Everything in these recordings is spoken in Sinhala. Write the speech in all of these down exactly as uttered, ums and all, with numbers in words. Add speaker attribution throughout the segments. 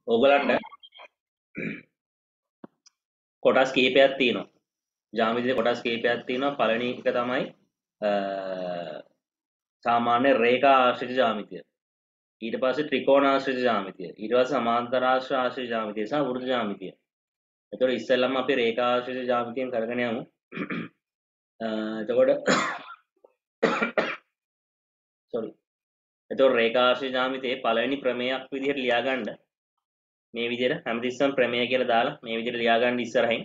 Speaker 1: ඕගලන්ට කොටස් කීපයක් තියෙනවා. ජ්‍යාමිතියේ කොටස් කීපයක් තියෙනවා. පළවෙනි එක තමයි සාමාන්‍ය රේඛා ආශ්‍රිත ජ්‍යාමිතිය. ඊට පස්සේ ත්‍රිකෝණ ආශ්‍රිත ජ්‍යාමිතිය. ඊට පස්සේ සමාන්තර ආශ්‍රිත ජ්‍යාමිතිය සහ වෘත්ත ජ්‍යාමිතිය. එතකොට ඉස්සෙල්ලාම අපි රේඛා ආශ්‍රිත ජ්‍යාමිතියෙන් කරගෙන යමු. එතකොට sorry. එතකොට රේඛා ආශ්‍රිත ජ්‍යාමිතියේ පළවෙනි ප්‍රමේයක් විදිහට ලියා ගන්න. මේ විදිහට හැමතිස්සම ප්‍රමේය කියලා දාලා මේ විදිහට ලියා ගන්න ඉස්සරහින්.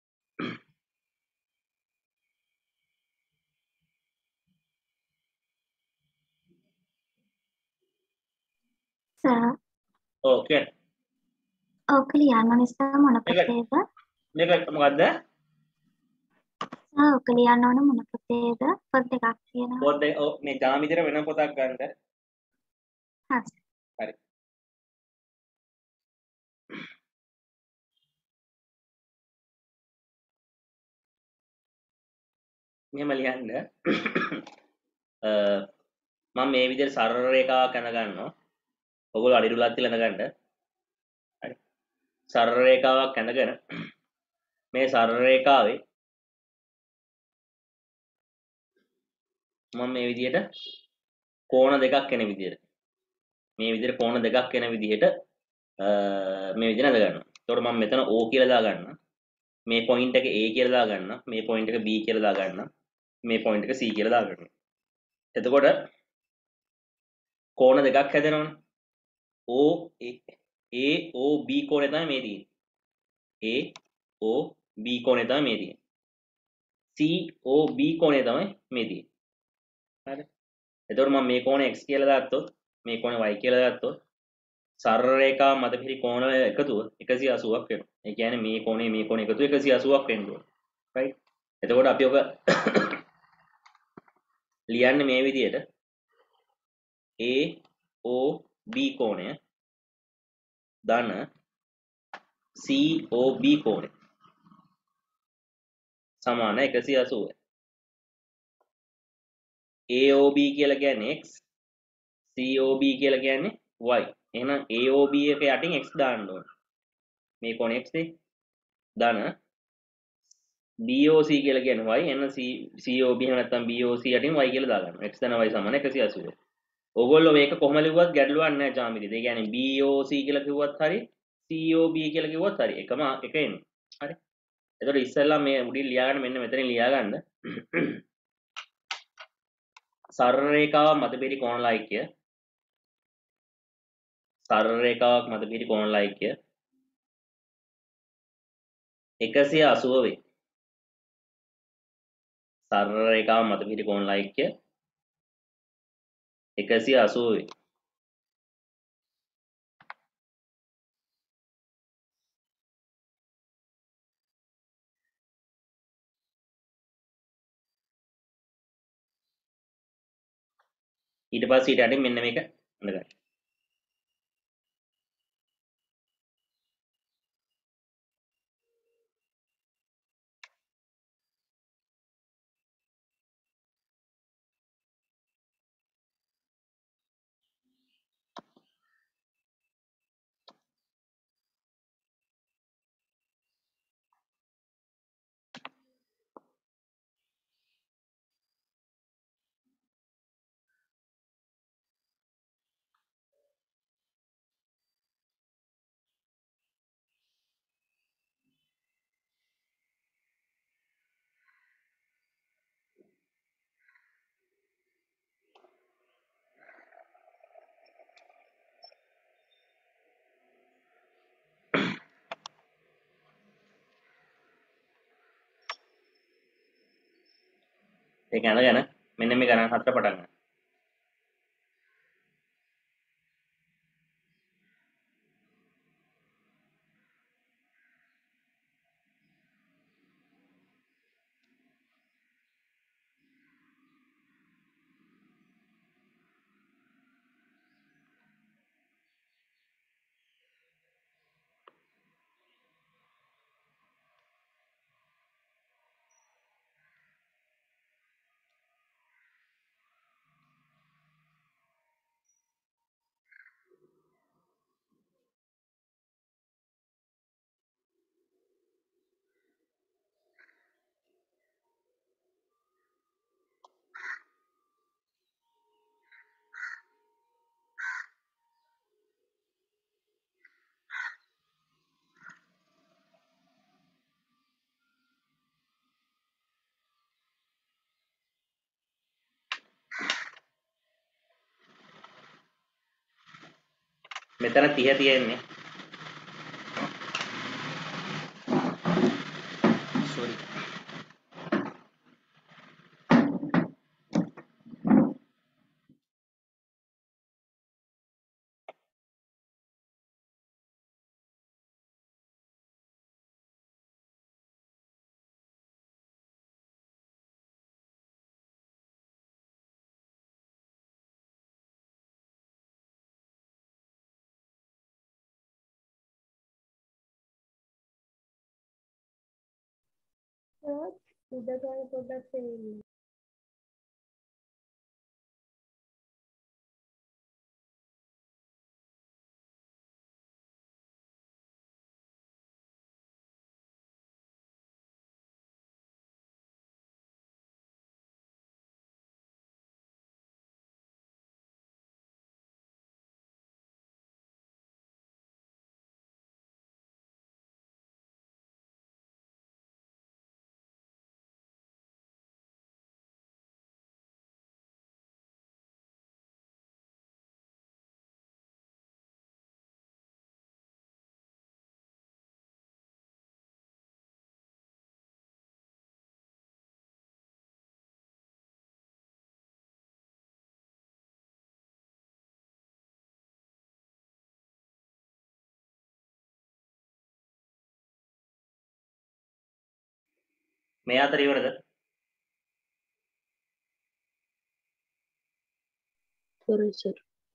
Speaker 2: Sir
Speaker 1: okay.
Speaker 2: ඔක ලියන්න ඕන ඉස්සර මොන පොතේද?
Speaker 1: මේක මොකද්ද?
Speaker 2: සර් ඔක ලියන්න ඕන මොන පොතේද? පොත් දෙකක් තියෙනවා.
Speaker 1: පොත් දෙක ඔව් මේ ජ්‍යාමිතියේ වෙන පොතක් ගන්න.
Speaker 2: හරි.
Speaker 1: හරි. මෙහෙම ලියන්න. මම මේ විදිහට සරල රේඛාවක් අඳ ගන්නවා. ඔයගොල්ලෝ අඩිරුලක් තියලා අඳ ගන්න. හරි. සරල රේඛාවක් අඳගෙන මේ සරල රේඛාවේ මම මේ විදිහට කෝණ දෙකක් එන විදිහට මේ විදිහට කෝණ දෙකක් එන විදිහට මේ විදිහට අඳ ගන්නවා. එතකොට මම මෙතන O කියලා දා ගන්නවා. මේ පොයින්ට් එක A කියලා දා ගන්නවා. මේ පොයින්ට් එක B කියලා දා ගන්නවා. මේ පොයින්ට් එක C කියලා දා ගන්නවා. එතකොට කෝණ දෙකක් හැදෙනවනේ. O A O B කෝණය තමයි මේ තියෙන්නේ. A O B කෝණය තමයි මේ තියෙන්නේ. C O B කෝණය තමයි මේ තියෙන්නේ. හරි. එතකොට මම මේ කෝණය x කියලා දාත්තොත් මේ කෝණය y කියලා දාත්තොත් සරල රේඛා මත පිරි කෝණ එකතුව එකසිය අසූවක් වෙනවා. ඒ කියන්නේ මේ කෝණය මේ කෝණය එකතුව එකසිය අසූවක් වෙන්න ඕන. right. එතකොට අපි ඔක ලියන්නේ මේ විදිහට A O B කෝණය ධන C O B කෝණය සමාන එකසිය අසූව. A O B කියලා කියන්නේ x, C O B කියලා කියන්නේ y. එහෙනම් A O B එක යටින් x දාන්න ඕන. මේ කොන x නේ. ධන B O C කියලා කියන්නේ y. එහෙනම් C O B එහෙම නැත්නම් B O C යටින් y කියලා දාගන්න. x ධන y සමාන එකසිය අසූව. ඕගොල්ලෝ මේක කොහොම ලිව්වත් ගැටලුවක් නැහැ ජ්‍යාමිතියේ. ඒ කියන්නේ B O C කියලා කිව්වත් හරි, C O B කියලා කිව්වත් හරි. එකම එක එන්නේ. හරි. එතකොට ඉස්සෙල්ලා මේ උඩින් ලියා ගන්න මෙන්න මෙතනින් ලියා ගන්න. සරල රේඛාවක් මත පිරි කෝණ ලයික්‍ය සරල රේඛාවක් මත පිරි කෝණ ලයික්‍ය එකසිය අසූව වේ. සරල රේඛාවක් මත පිරි කෝණ ලයික්‍ය එකසිය අසූව වේ. ඊට පස්සේ ඊට යටින් මෙන්න මේක අඳගන්න. ඒක අඳගෙන මෙන්න මේ ගණන් හතර පටන් ගන්න. මෙතන තිහ තියෙන්නේ. sorry.
Speaker 3: උදකල් පොඩ්ඩක් තේරෙන්නේ.
Speaker 1: මේ අතර ඉවරද?
Speaker 3: sorry sir.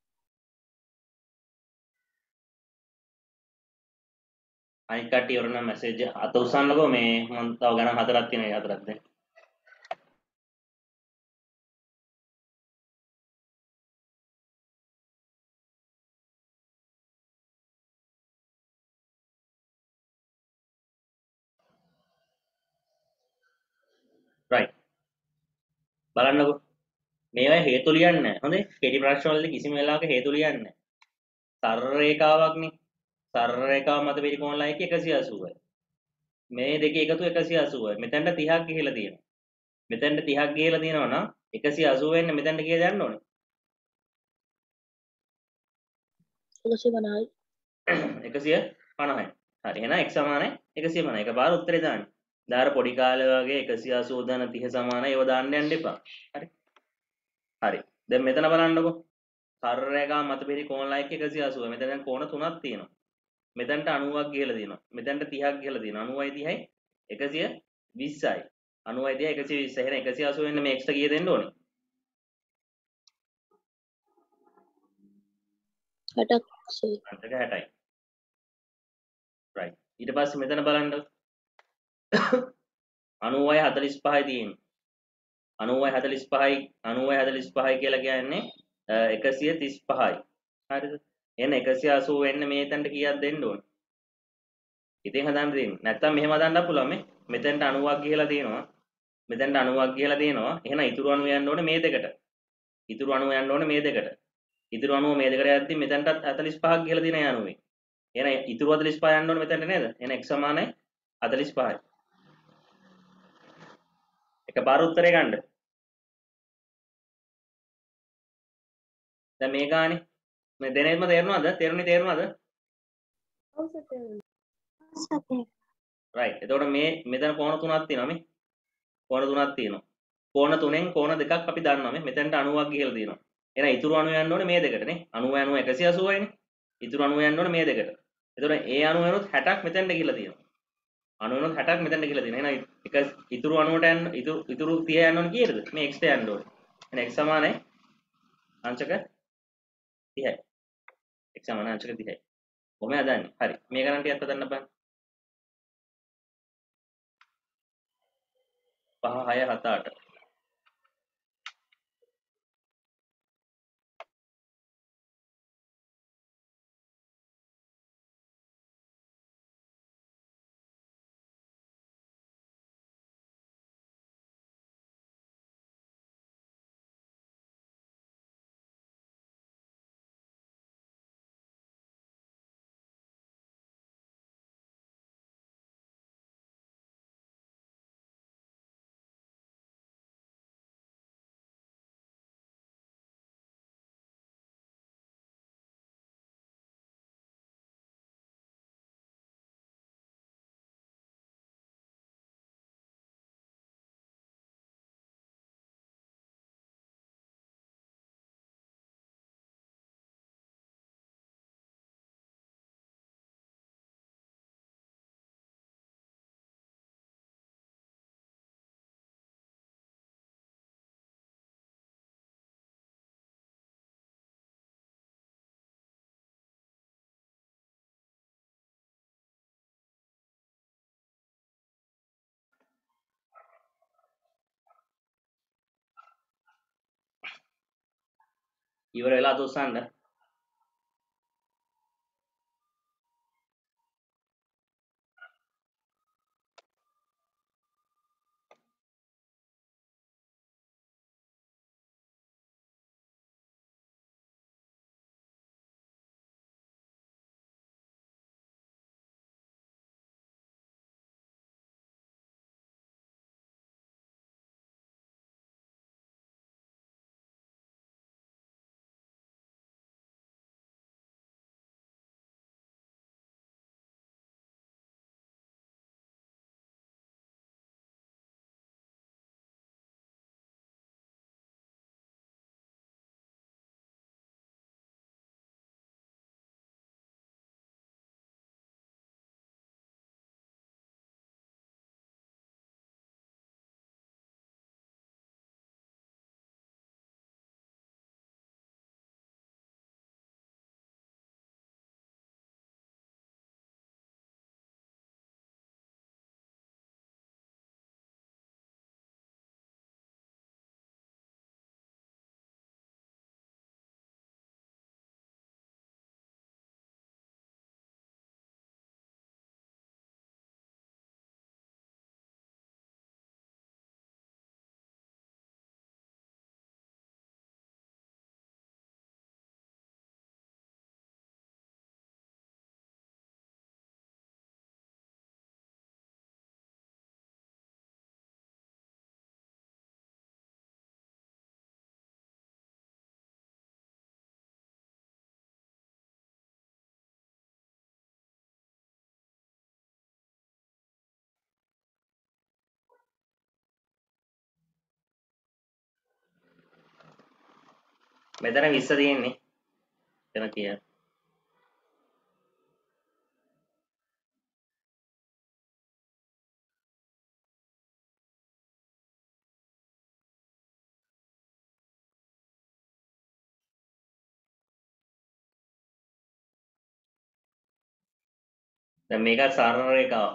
Speaker 1: අනිත් කට්ටිය ඉවර නම් මැසේජ් අත උස්සන්නකෝ. මේ මම තව ගණන් හතරක් තියෙනවා. ඒ හතරක් දැන්. right. බලන්නකෝ. මේවා හේතු ලියන්නේ නැහැ. හොඳේ. කෙටි ප්‍රශ්න වලදී කිසිම වෙලාවක හේතු ලියන්නේ නැහැ. සරල රේඛාවක්නේ. සරල රේඛාව මත පරිකෝණ ලයික එකසිය අසූවයි. මේ දෙකේ එකතු එකසිය අසූවයි. මෙතනට තිහක් ගිහිලා තියෙනවා. මෙතනට තිහක් ගිහිලා තියෙනවා නම් එකසිය අසූව වෙන්නේ මෙතනට කියලා යන්න ඕනේ.
Speaker 3: එකසිය පනහයි.
Speaker 1: එකසිය පනහයි. හරි. එහෙනම් x සමානයි එකසිය පනහයි. එකපාර උත්තරේ දාන්න. දාර පොඩි කාලේ වගේ එකසිය අසූ දන තිහ සමානයි. ඒව දාන්න යන්න එපා. හරි. හරි. දැන් මෙතන බලන්නකෝ. සරල රේඛාව මත පරිකෝණ ලයික එකසිය අසූවයි. මෙතන දැන් කෝණ තුනක් තියෙනවා. මෙතනට අනූවක් ගිහලා තියෙනවා. මෙතනට තිහක් ගිහලා තියෙනවා. අනූවයි තිහයි එකසිය විස්සයි. අනූවයි තිහයි එකසිය විස්සයි. එහෙනම් එකසිය අසූ වෙන්න මේ x ට කීය දෙන්න ඕනේ?
Speaker 3: හැටක් sir.
Speaker 1: අන්තක හැටයි. right. ඊට පස්සේ මෙතන බලන්න. අනූවයි හතළිස් පහයි තියෙන්නේ. අනූවයි හතළිස් පහයි අනූවයි හතළිස් පහයි කියලා කියන්නේ එකසිය තිස් පහයි. හරිද? එහෙනම් එකසිය අසූ වෙන්න මේ තැනට කීයක් දෙන්න ඕනේ? ඉතින් හදන්න දෙන්නේ. නැත්තම් මෙහෙම හදන්නත් පුළුවන් මේ. මෙතෙන්ට අනූවක් ගිහලා තියෙනවා. මෙතෙන්ට අනූවක් ගිහලා තියෙනවා. එහෙනම් ඉතුරු අනූව යන්න ඕනේ මේ දෙකට. ඉතුරු අනූව යන්න ඕනේ මේ දෙකට. ඉතුරු අනූව මේ දෙකට යද්දි මෙතෙන්ටත් හතළිස් පහක් ගිහලා තියෙන යනුවේ. එහෙනම් ඉතුරු හතළිස් පහ යන්න ඕනේ මෙතෙන්ට නේද? එහෙනම් x සමානයි හතළිස් පහයි. එකපාර උත්තරේ ගන්න. දැන් මේ ගානේ මේ දෙනෙත්ම තේරුණාද? තේරුණේ තේරුණාද?
Speaker 3: ඔව් සර් තේරුණා.
Speaker 2: සතේ
Speaker 1: right. එතකොට මේ මෙතන කෝණ තුනක් තියෙනවා මේ. කෝණ තුනක් තියෙනවා. කෝණ තුනෙන් කෝණ දෙකක් අපි දන්නවා මේ. මෙතනට අනූවක් ගිහලා තියෙනවා. එහෙනම් ඉතුරු අණුව යන්න ඕනේ මේ දෙකට නේ. අනූව අනූව එකසිය අසූවයිනේ. ඉතුරු අණුව යන්න ඕනේ මේ දෙකට. එතකොට ඒ අණුව වෙනොත් හැටක් මෙතෙන්ට ගිහලා තියෙනවා. අණුව වෙනොත් හැටක් මෙතෙන්ට ගිහලා තියෙනවා. එහෙනම් එක ඉතුරු අණුවට යන්න ඉතුරු ඉතුරු තිහ යන්න ඕනේ කීයටද? මේ x ට යන්න ඕනේ. එහෙනම් x සමානයි අංශක තිහයි. x සමානයි අංශක තිහයි. කොහොමද හදන්නේ? හරි. මේ ගණන් ටිකත් හදන්න බලන්න. පහ හය හත අට ඉවර වෙලා උස්සන්න. මෙතන විස්ස තියෙන්නේ. එතන කියන. දැන් මේක සරල රේඛාව.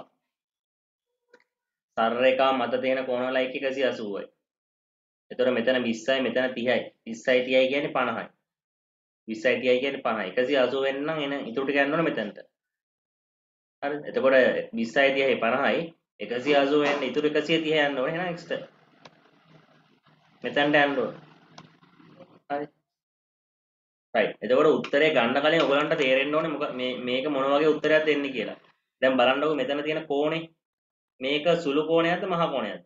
Speaker 1: සරල රේඛාව මත තියෙන කෝණ වල එක එකසිය අසූවයි. එතකොට මෙතන විස්සයි මෙතන තිහයි. විස්සයි තිහයි කියන්නේ පනහයි. විස්සයි තිහයි කියන්නේ පනහයි. එකසිය අසූව වෙන්න නම් එන ඉතුරු ටික යන්න ඕනේ මෙතනට. හරිද? එතකොට විස්සයි තිහයි පනහයි. එකසිය අසූව වෙන්න ඉතුරු එකසිය තිහ යන්න ඕනේ. එහෙනම් x ට. මෙතනට යන්න ඕනේ. හරි. right. එතකොට උත්තරේ ගන්න කලින් ඔයගලන්ට තේරෙන්න ඕනේ මොකක් මේ මේක මොන වගේ උත්තරයක් දෙන්නේ කියලා. දැන් බලන්නකො මෙතන තියෙන කෝණේ මේක සුළු කෝණයක්ද මහා කෝණයක්ද?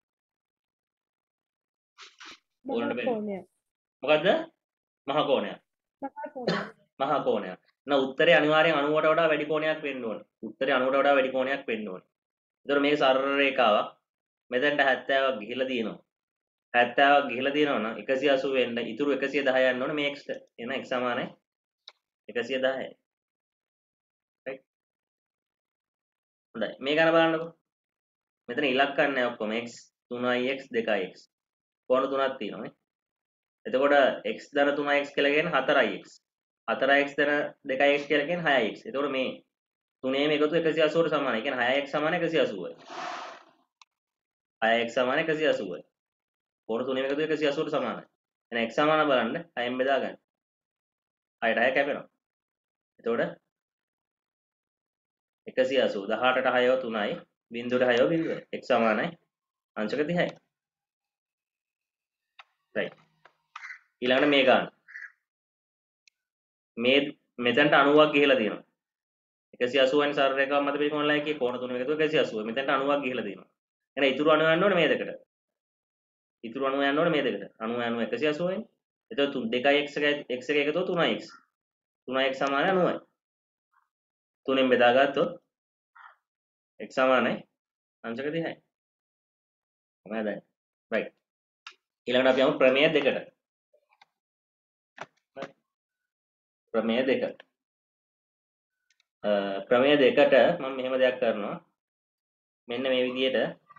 Speaker 1: ඕනට බෑ. මොකද්ද? මහා කෝණයක්.
Speaker 3: මහා කෝණයක්.
Speaker 1: මහා කෝණයක්. න උත්තරේ අනිවාර්යෙන් අනූවට වඩා වැඩි කෝණයක් වෙන්න ඕනේ. උත්තරේ අනූවට වඩා වැඩි කෝණයක් වෙන්න ඕනේ. ඒතර මේක සරල රේඛාවක්. මෙතනට හැත්තෑවක් ගිහිලා තියෙනවා. හැත්තෑවක් ගිහිලා තියෙනවා නම් එකසිය අසූව වෙන්න ඉතුරු එකසිය දහ යන්න ඕනේ මේ x ට. එහෙනම් x සමානයි එකසිය දහයි. right. හොඳයි. මේක අර බලන්නකො. මෙතන ඉලක්කම් නැහැ ඔක්කොම x තුනයි x දෙකයි x. කෝණ තුනක් තියෙනවා නේ. එතකොට x ධන තුනයි x කියලා කියන්නේ හතරයි x. හතරයි x ධන දෙකයි x කියලා කියන්නේ හයයි x. එතකොට මේ තුනේම එකතු එකසිය අසූවට සමානයි. ඒ කියන්නේ හයයි x සමාන එකසිය අසූවයි. හයයි x සමාන එකසිය අසූවයි. කෝණ තුනේම එකතු එකසිය අසූවට සමානයි. එහෙනම් x සමාන බලන්න හයෙන් බෙදා ගන්න. හයට හය කැපෙනවා. එතකොට එකසිය අසූව දහඅටට හයව තුනයි බිංදුවට හයව බිංදුවයි. x සමානයි අංශක තිහයි. right. ඊළඟට මේ ගන්න. මේ මෙතනට අනූවක් ගිහිලා තියෙනවා. එකසිය අසූව වෙනි සරල රේඛාව මත පිළිගොන ලයිකේ කෝණ තුනම එකතු එකසිය අසූව. මෙතනට අනූවක් ගිහිලා තියෙනවා. එහෙනම් ඉතුරු අණුව යන්න ඕනේ මේ දෙකට. ඉතුරු අණුව යන්න ඕනේ මේ දෙකට. අණුව යනවා එකසිය අසූව වෙනි. එතකොට දෙකයි x එකයි x එක එකතුව තුනයි x. තුනයි x සමාන අනූවයි. තුනෙන් බෙදාගත්තොත් x සමානයි අංශක තිහයි. තමයි දැන්. right. ඊළඟට අපි යමු ප්‍රමේය දෙකට. ප්‍රමේය දෙක. ප්‍රමේය දෙකට මම මෙහෙම දෙයක් කරනවා. මෙන්න මේ විදිහට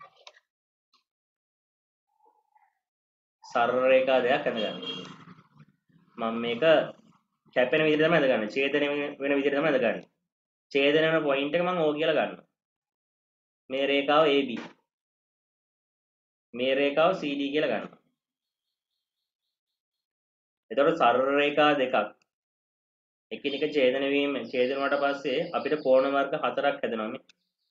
Speaker 1: සරල රේඛා දෙයක් අඳගන්න. මම මේක කැපෙන විදිහට තමයි අඳගන්නේ. ඡේදනය වෙන විදිහට තමයි අඳගන්නේ. ඡේදනය වෙන පොයින්ට් එක මම O කියලා ගන්නවා. මේ රේඛාව A B. මේ රේඛාව C D කියලා ගන්නවා. එතකොට සරල රේඛා දෙකක් එකිනෙක ඡේදන වීම ඡේදනුවාට පස්සේ අපිට කෝණ වර්ග හතරක් හැදෙනවා මේ.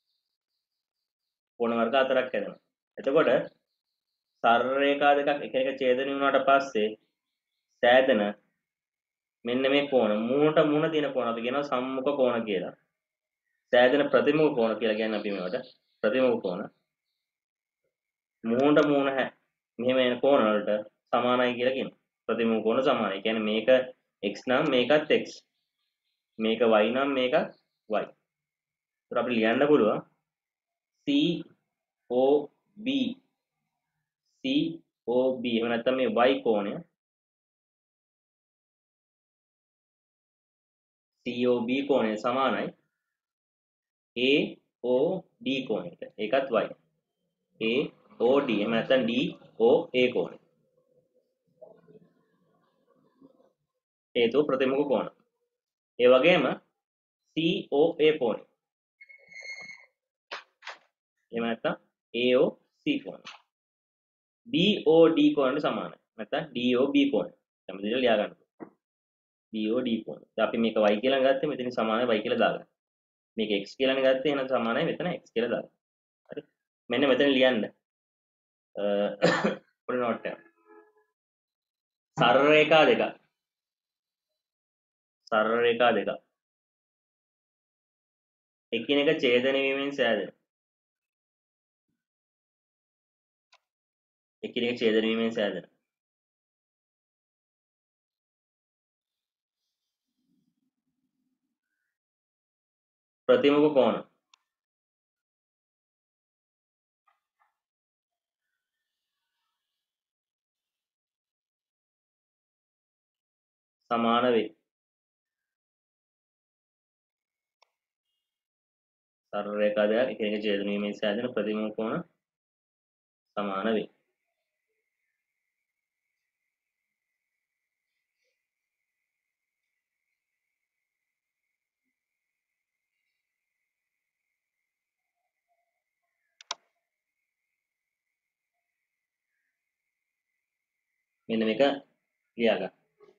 Speaker 1: කෝණ වර්ග හතරක් හැදෙනවා. එතකොට සරල රේඛා දෙකක් එකිනෙක ඡේදන වුණාට පස්සේ සෑදෙන මෙන්න මේ කෝණ මූණට මූණ තියෙන කෝණ අපි කියනවා සම්මුඛ කෝණ කියලා. සෑදෙන ප්‍රතිමුඛ කෝණ කියලා කියන්නේ අපි මේවට ප්‍රතිමුඛ කෝණ. මූණට මූණ හැ මෙහෙම එන කෝණ වලට සමානයි කියලා කියනවා. ප්‍රතිමුඛ කෝණ සමානයි. කියන්නේ මේක x නම් මේකත් x. මේක y නම් මේකත් y. ඒතර අපිට ලියන්න පුළුවන් C O B C O B එහෙම නැත්නම් මේ y කෝණය C O B කෝණය සමානයි A O D කෝණයට. ඒකත් y. A O D එහෙම නැත්නම් D O A කෝණය. හේතු ප්‍රතිමුඛ කෝණ. ඒ වගේම C O A කෝණය. එහෙම නැත්නම් A O C කෝණය. B O D කෝණයට සමානයි. නැත්නම් D O B කෝණය. කැමති විදිහට ලියා ගන්න. D O D කෝණය. දැන් අපි මේක y කියලා ගත්තේ මෙතන සමානයි y කියලා දාගන්න. මේක x කියලානේ ගත්තේ එහෙනම් සමානයි මෙතන x කියලා දාගන්න. හරි. මෙන්න මෙතන ලියන්න. අ පොඩි නෝට් එකක්. සරල රේඛා දෙකක්. සරල රේඛා දෙකක්. එකිනෙක ඡේදන වීමෙන් සෑදෙන. එකිනෙක ඡේදන වීමෙන් සෑදෙන. ප්‍රතිමුඛ කෝණ. සමාන වේ. සරල රේඛා දෙකක් එකිනෙක ඡේදන වීමෙන් සෑදෙන ප්‍රතිමුඛ කෝණ සමාන වේ. මෙන්න මේක ලියා ගන්න.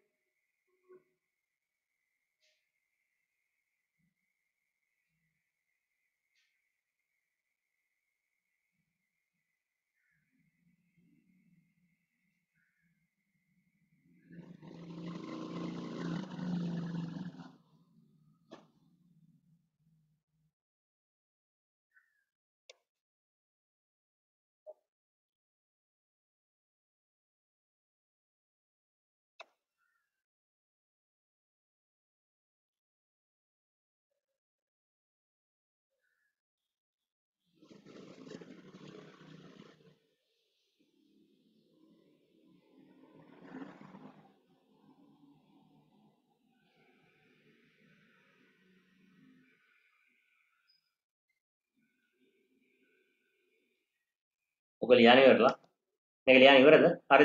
Speaker 1: ඔක ලියන්න ඉවරලා. මේක ලියන්න ඉවරද? හරිද?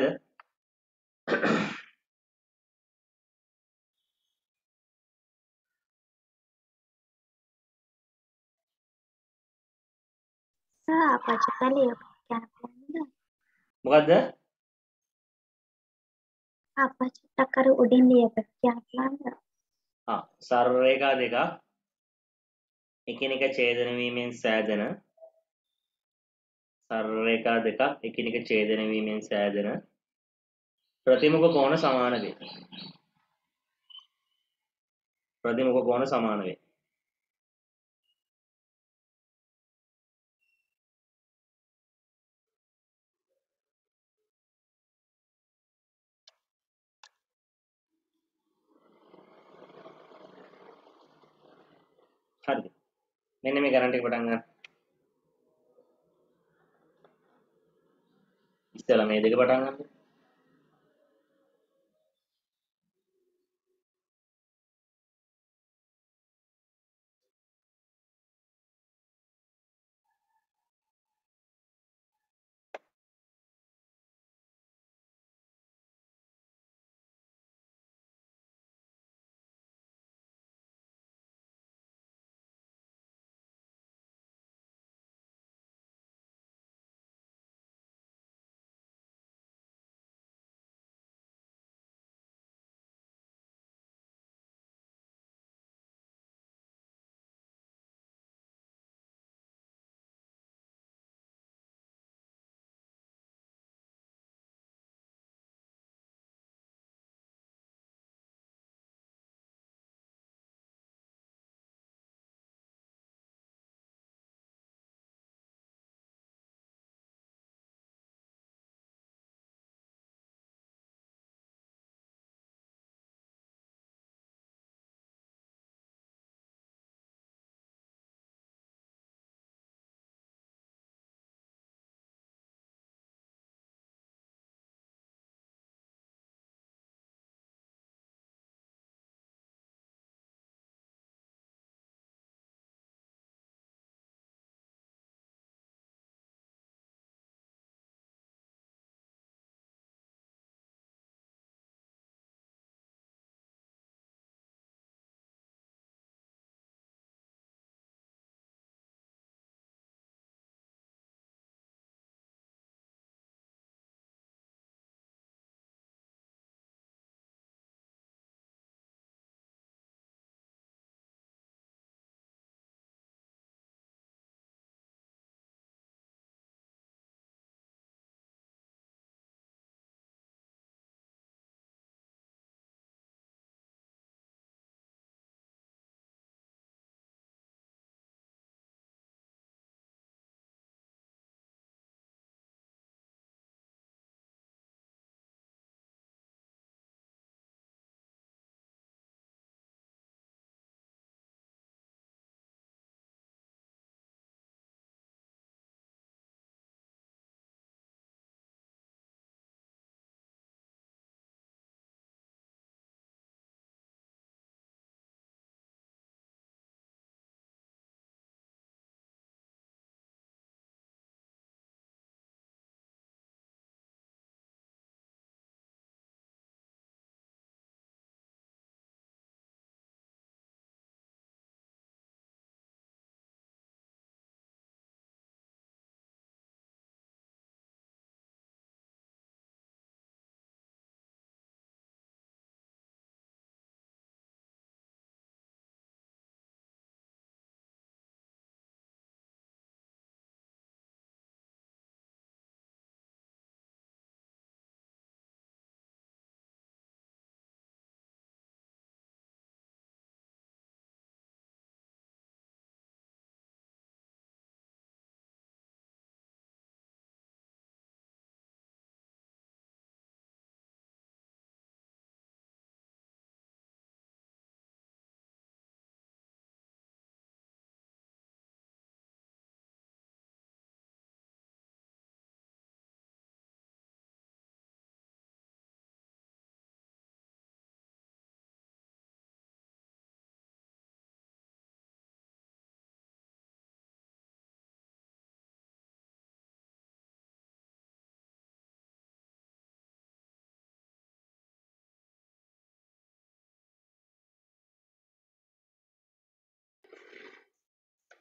Speaker 2: සර් අපචිතලිය කියන්න පුළුවන්ද?
Speaker 1: මොකද්ද?
Speaker 2: අපචිතක් කර උඩින් ලියප කියන්න පුළුවන්ද?
Speaker 1: ආ සරල රේඛා දෙකක් එකිනෙක ඡේදන වීමෙන් සෑදෙන සරල රේඛා දෙකක් එකිනෙක ඡේදන වීමෙන් සෑදෙන ප්‍රතිමුඛ කෝණ සමාන වේ. ප්‍රතිමුඛ කෝණ සමාන වේ. හරිද? මෙන්න මේ ගණන් ටික පටන් ගන්න. ඉස්සෙල්ලා මේ දෙක පටන් ගන්න.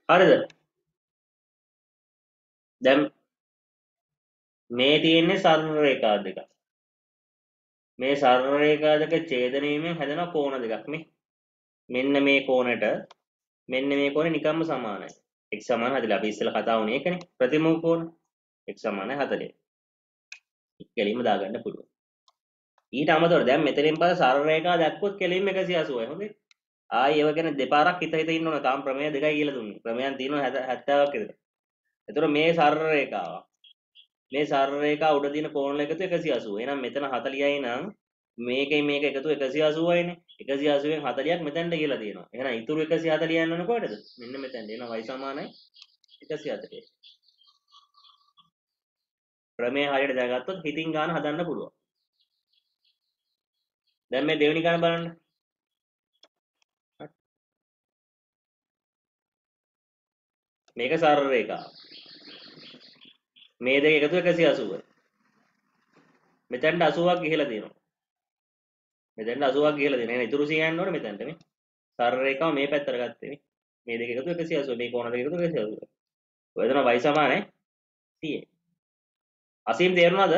Speaker 1: හරිද? දැන් මේ තියෙන්නේ සරල රේඛා දෙකක්. මේ සරල රේඛා දෙක ඡේදනය වීමෙන් හැදෙන කෝණ දෙකක් නේ. මෙන්න මේ කෝණයට මෙන්න මේ කෝණය නිකම්ම සමානයි. x සමාන හතලිස්. අපි ඉස්සෙල්ලා කතා වුණේ ඒකනේ. ප්‍රතිමූඛ කෝණ x සමාන හතලිස්. කෙලින්ම දාගන්න පුළුවන්. ඊට අමතරව දැන් මෙතනින් පස්සේ සරල රේඛා දැක්කොත් කෙලින්ම එකසිය අසූවයි. හොඳේ. ආයි ඒව ගැන දෙපාරක් හිත හිත ඉන්න ඕන. තාම ප්‍රමේය දෙකයි කියලා දුන්නේ. ප්‍රමේයන් තියෙනවා හැත්තෑවක් විතර. එතකොට මේ සරල රේඛාව. මේ සරල රේඛාව උඩ තියෙන කෝණ එකතු එකසිය අසූ. එහෙනම් මෙතන හතලිසයි නම් මේකයි මේක එකතු එකසිය අසූවයිනේ. එකසිය අසූවෙන් හතලිසක් මෙතනට කියලා තියෙනවා. එහෙනම් ඉතුරු එකසිය හතලිස යන්න ඕන කොහෙටද? මෙන්න මෙතනට. එහෙනම් y සමානයි එකසිය හතලිස්. ප්‍රමේය හරියට දැනගත්තොත් හිතින් ගාන හදන්න පුළුවන්. දැන් මේ දෙවෙනි ගාන බලන්න. මේක සරල රේඛාව. මේ දෙක එකතු එකසිය අසූවයි. මෙතනට අසූවක් ගිහිලා තියෙනවා. මෙතනට අසූවක් ගිහිලා තියෙනවා. එහෙනම් ඉතුරු සිය යන්න ඕනේ මෙතනට මේ. සරල රේඛාව මේ පැත්තට ගත්තේ නේ. මේ දෙක එකතු එකසිය අසූවයි. මේ කෝණ දෙක එකතු එකසිය අසූවයි. ඔය දෙන y සමානයි සියයි. අසීම් තේරුණාද?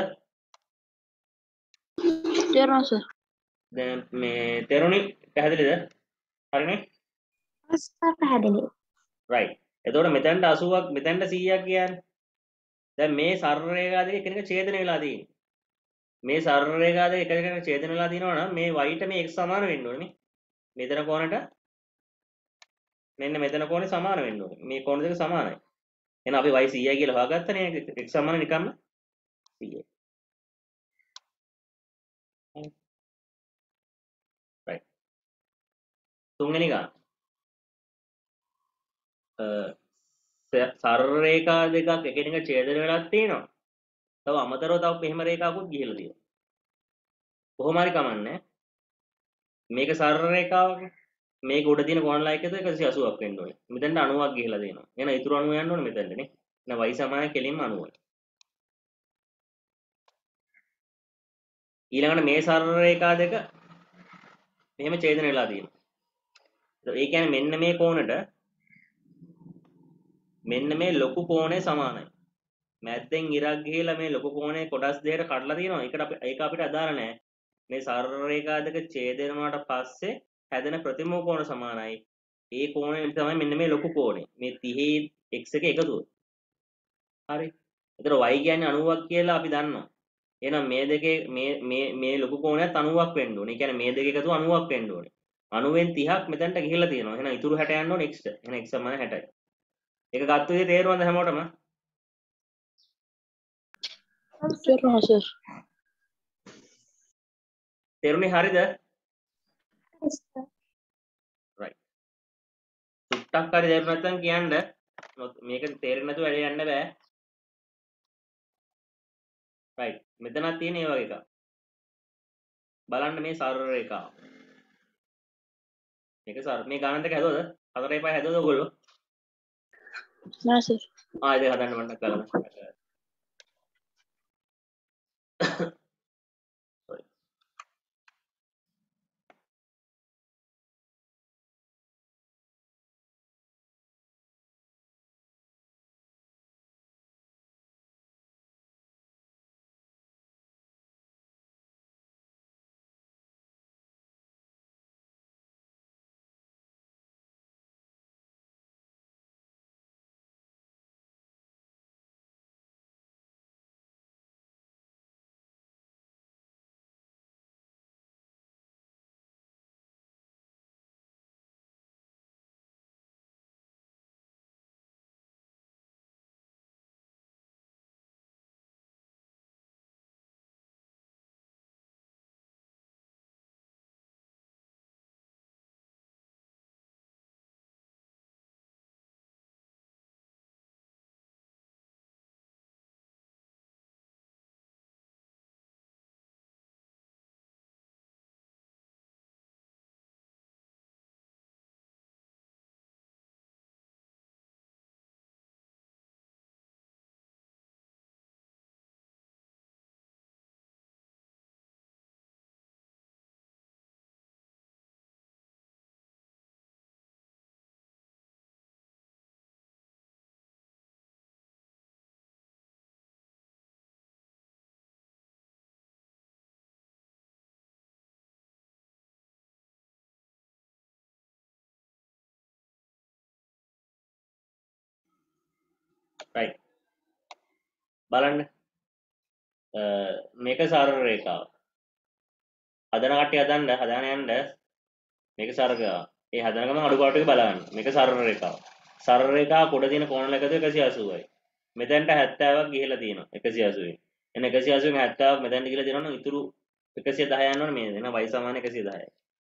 Speaker 3: තේරුණා සර්.
Speaker 1: දැන් මේ තේරුණි පැහැදිලිද? හරිනේ?
Speaker 2: සර් පැහැදිලි.
Speaker 1: රයිට්. එතකොට මෙතනට අසූවක් මෙතනට සීයක් කියන්නේ. දැන් මේ සරල රේඛා දෙක එකිනෙක ඡේදනය වෙලා තියෙන්නේ. මේ සරල රේඛා දෙක එකිනෙක ඡේදනය වෙලා තියෙනවා නම් මේ y ට මේ x සමාන වෙන්න ඕනේ නේ. මෙතන කෝණයට මෙන්න මෙතන කෝණේ සමාන වෙන්න ඕනේ. මේ කෝණ දෙක සමානයි. එහෙනම් අපි y සීයයි කියලා හොයාගත්තනේ. x සමාන නිකම්ම සීයයි. රයිට්. තුන්වෙනි ගාන. සරල රේඛා දෙකක් එකිනෙක ඡේදනය වෙලා තියෙනවා. තව අමතරව තව මෙහෙම රේඛාවකුත් ගිහිලා තියෙනවා. කොහොම හරි කමන්නේ. මේක සරල රේඛාවක. මේක උඩ තියෙන කෝණ ලයික් එක එකසිය අසූවක් වෙන්න ඕනේ. මෙතනට අනූවක් ගිහිලා තියෙනවා. එහෙනම් ඉතුරු අනූව යන්න ඕනේ මෙතනට නේ. එහෙනම් y සමානයි කෙලින්ම අනූවයි. ඊළඟට මේ සරල රේඛා දෙක මෙහෙම ඡේදනය වෙලා තියෙනවා. ඒ කියන්නේ මෙන්න මේ කෝණයට මෙන්න මේ ලොකු කෝණය සමානයි. මැද්දෙන් ඉරක් ගිහිලා මේ ලොකු කෝණේ කොටස් දෙකකට කඩලා තියෙනවා. ඒකට අපි ඒක අපිට අදාළ නැහැ. මේ සරල රේඛා දෙක ඡේදනය වුණාට පස්සේ හැදෙන ප්‍රතිමූඛ කෝණ සමානයි. ඒ කෝණය තමයි මෙන්න මේ ලොකු කෝණය. මේ තිහේ x එක එකතුව. හරි. ඒතර y කියන්නේ අනූවක් කියලා අපි දන්නවා. එහෙනම් මේ දෙකේ මේ මේ මේ ලොකු කෝණයත් අනූවක් වෙන්න ඕනේ. ඒ කියන්නේ මේ දෙක එකතුව අනූවක් වෙන්න ඕනේ. අනූවෙන් තිහක් මෙතනට ගිහිලා තියෙනවා. එහෙනම් ඉතුරු හැට යන්න ඕනේ x ට. එහෙනම් x සමාන හැටයි. ඒක ගත්ත විදිහ තේරුණාද හැමෝටම?
Speaker 3: තේරුණා සර්.
Speaker 1: තේරුණේ හරිද?
Speaker 2: Yes, sir.
Speaker 1: right. සුට්ටක් හරි තේරුම් නැත්නම් කියන්න. මේක තේරෙන්නේ නැතුව වැඩේ යන්න බෑ. right. මෙතනක් තියෙන ඒ වගේ එකක්. බලන්න මේ සරල රේඛාව. මේක සරල මේ ගණන් දෙක හැදුවද? හතරේ පහ හැදුවද ඔයගොල්ලෝ?
Speaker 3: නෑ සර්.
Speaker 1: ආ ඒක හදන්න මන්නක් කරලා. right බලන්න මේක සරල රේඛාව හදන කට්ටිය හදන්න හදාන යන්න මේක සරල රේඛාව ඒ හදන ගමන් අඩුපාඩු ටික බලන්න මේක සරල රේඛාව සරල රේඛාව කොට තියෙන කෝණ ලකද එකසිය අසූවයි මෙතනට හැත්තෑවක් ගිහිලා තියෙනවා එකසිය අසූවෙන් එන එකසිය අසූවෙන් හැත්තෑවක් මෙතනට ගිහිලා තියෙනවා නම් ඉතුරු එකසිය දහ යනවනේ මේ දෙන y සමාන එකසිය දහයි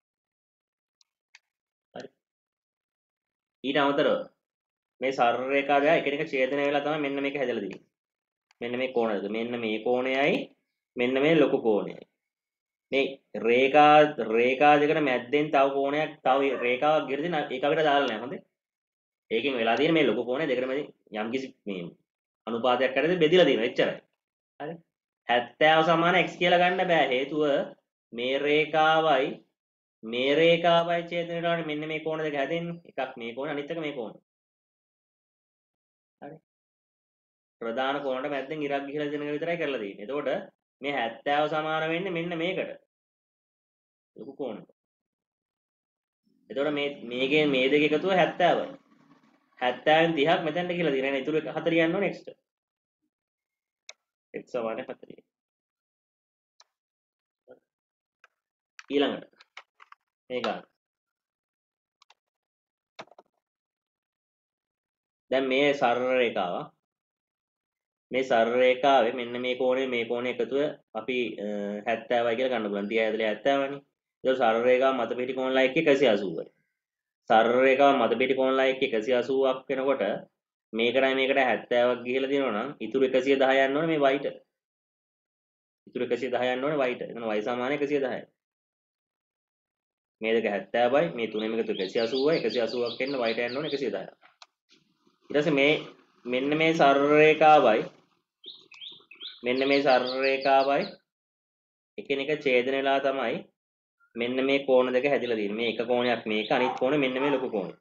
Speaker 1: හරි ඊට අමතරව මේ සරල රේඛාව දෙක එකිනෙක ඡේදනය වෙලා තමයි මෙන්න මේක හැදලා තියෙන්නේ මෙන්න මේ කෝණ දෙක මෙන්න මේ කෝණයයි මෙන්න මේ ලොකු කෝණයයි මේ රේඛා රේඛා දෙකට මැද්දෙන් තව කෝණයක් තව රේඛාවක් ගිරදී ඒක අපිට දාලා නැහැ හොඳේ ඒකෙන් වෙලා තියෙන මේ ලොකු කෝණය දෙකට මැද යම්කිසි මේ අනුපාතයක් හරිද බෙදලා තියෙනවා එච්චරයි හරි හැත්තෑව සමාන x කියලා ගන්න බෑ හේතුව මේ රේඛාවයි මේ රේඛාවයි ඡේදනය වෙනවානේ මෙන්න මේ කෝණ දෙක හැදෙන්නේ එකක් මේ කෝණ අනිත් එක මේ කෝණ හරි ප්‍රධාන කෝණයට මැද්දෙන් ඉරක් ගිහලා දෙන එක විතරයි කරලා තියෙන්නේ එතකොට මේ හැත්තෑව සමාන වෙන්නේ මෙන්න මේකට ලොකු කෝණයට එතකොට මේ මේකේ මේ දෙක එකතුව හැත්තෑවයි හැත්තෑවෙන් තිහක් මෙතනට කියලා තියෙනවා ඉතුරු හතලිය යන්න ඕනේ next x සමාන හතලිය ඊළඟට මේ ගන්න දැන් මේ සරල රේඛාව මේ සරල රේඛාවේ මෙන්න මේ කෝණය මේ කෝණය එකතුව අපි හැත්තෑවයි කියලා ගන්න පුළුවන් තිහ හැතලිය හැත්තෑවනේ ඒක සරල රේඛාව මත පිටි කෝණ ලයික් එකසිය අසූවයි සරල රේඛාව මත පිටි කෝණ ලයික් එකසිය අසූවක් වෙනකොට මේකටයි මේකට හැත්තෑවක් ගිහිලා තියෙනවා නම් ඉතුරු එකසිය දහ යන්න ඕනේ මේ y ට ඉතුරු එකසිය දහ යන්න ඕනේ y ට එතන y සමාන එකසිය දහයි මේ දෙක හැත්තෑවයි මේ තුනෙම එකතු එකසිය අසූවයි එකසිය අසූවක් වෙන්න y ට යන්න ඕනේ එකසිය දහයි ඊට පස්සේ මේ මෙන්න මේ සරල රේඛාවයි මෙන්න මේ සරල රේඛාවයි එකිනෙක ඡේදන වෙලා තමයි මෙන්න මේ කෝණ දෙක හැදිලා තියෙන්නේ මේ එක කෝණයක් මේක අනිත් කෝණය මෙන්න මේ ලොකු කෝණය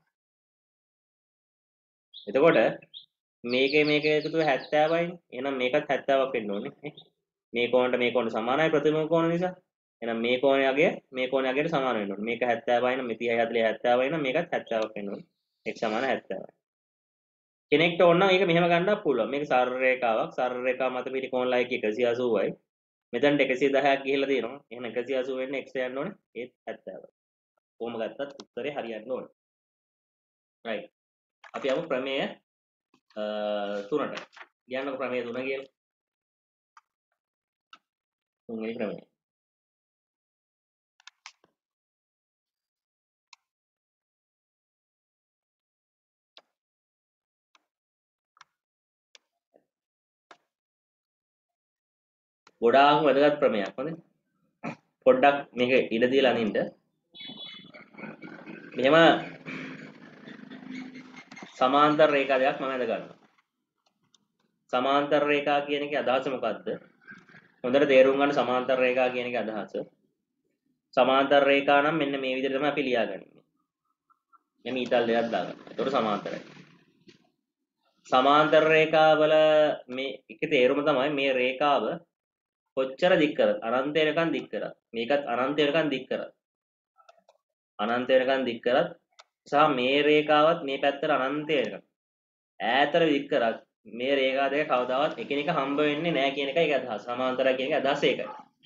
Speaker 1: එතකොට මේකේ මේක එකතු හැත්තෑවයි එහෙනම් මේකත් හැත්තෑවක් වෙන්න ඕනේ මේ කෝණයට මේ කෝණ සමානයි ප්‍රතිමූල කෝණ නිසා එහෙනම් මේ කෝණයගේ මේ කෝණයගේ සමාන වෙන්න ඕනේ මේක හැත්තෑවයි නම් මේ තිහයි හතලිය හැත්තෑවයි නම් මේකත් හැත්තෑවක් වෙන්න ඕනේ x සමාන හැත්තෑවයි කෙනෙක්ට ඕන නම් ඒක මෙහෙම ගන්නත් පුළුවන් මේක සරල රේඛාවක් සරල රේඛාව මත පිටි කෝණ ලයික් එකසිය අසූවයි මෙතනට එකසිය දහයක් ගිහිලා තියෙනවා එහෙනම් එකසිය අසූව වෙන්න x යන්න ඕනේ ඒත් හැත්තෑවයි කොහොම ගත්තත් උත්තරේ හරියන්න ඕනේ right අපි යමු ප්‍රමේය තුනට කියන්නකො ප්‍රමේය තුන කියලා තුන්වෙනි ප්‍රමේය ගොඩාක් වැදගත් ප්‍රමේයක් හොඳේ පොඩ්ඩක් මේක ඉඩ දීලා අනින්න මෙහෙම සමාන්තර රේඛා දෙකක් මම අද ගන්නවා සමාන්තර රේඛා කියන එකේ අදහස මොකද්ද හොඳට තේරුම් ගන්න සමාන්තර රේඛා කියන එකේ අදහස සමාන්තර රේඛා නම් මෙන්න මේ විදිහට තමයි අපි ලියාගන්නේ මේ ඊතල් දෙකක් දාගන්න ඒතකොට සමාන්තරයි සමාන්තර රේඛාවල මේ එකේ තේරුම තමයි මේ රේඛාව කොච්චර දික් කරත් අනන්තය වෙනකන් දික් කරත් මේකත් අනන්තය වෙනකන් දික් කරත් අනන්තය වෙනකන් දික් කරත් සහ මේ රේඛාවත් මේ පැත්තට අනන්තය වෙනකන් ඈතට දික් කරත් මේ රේඛා දෙක කවදාවත් එකිනෙක හම්බ වෙන්නේ නැහැ කියන එකයි ඒක අදහස සමාන්තරයි කියන එක අදහස ඒකයි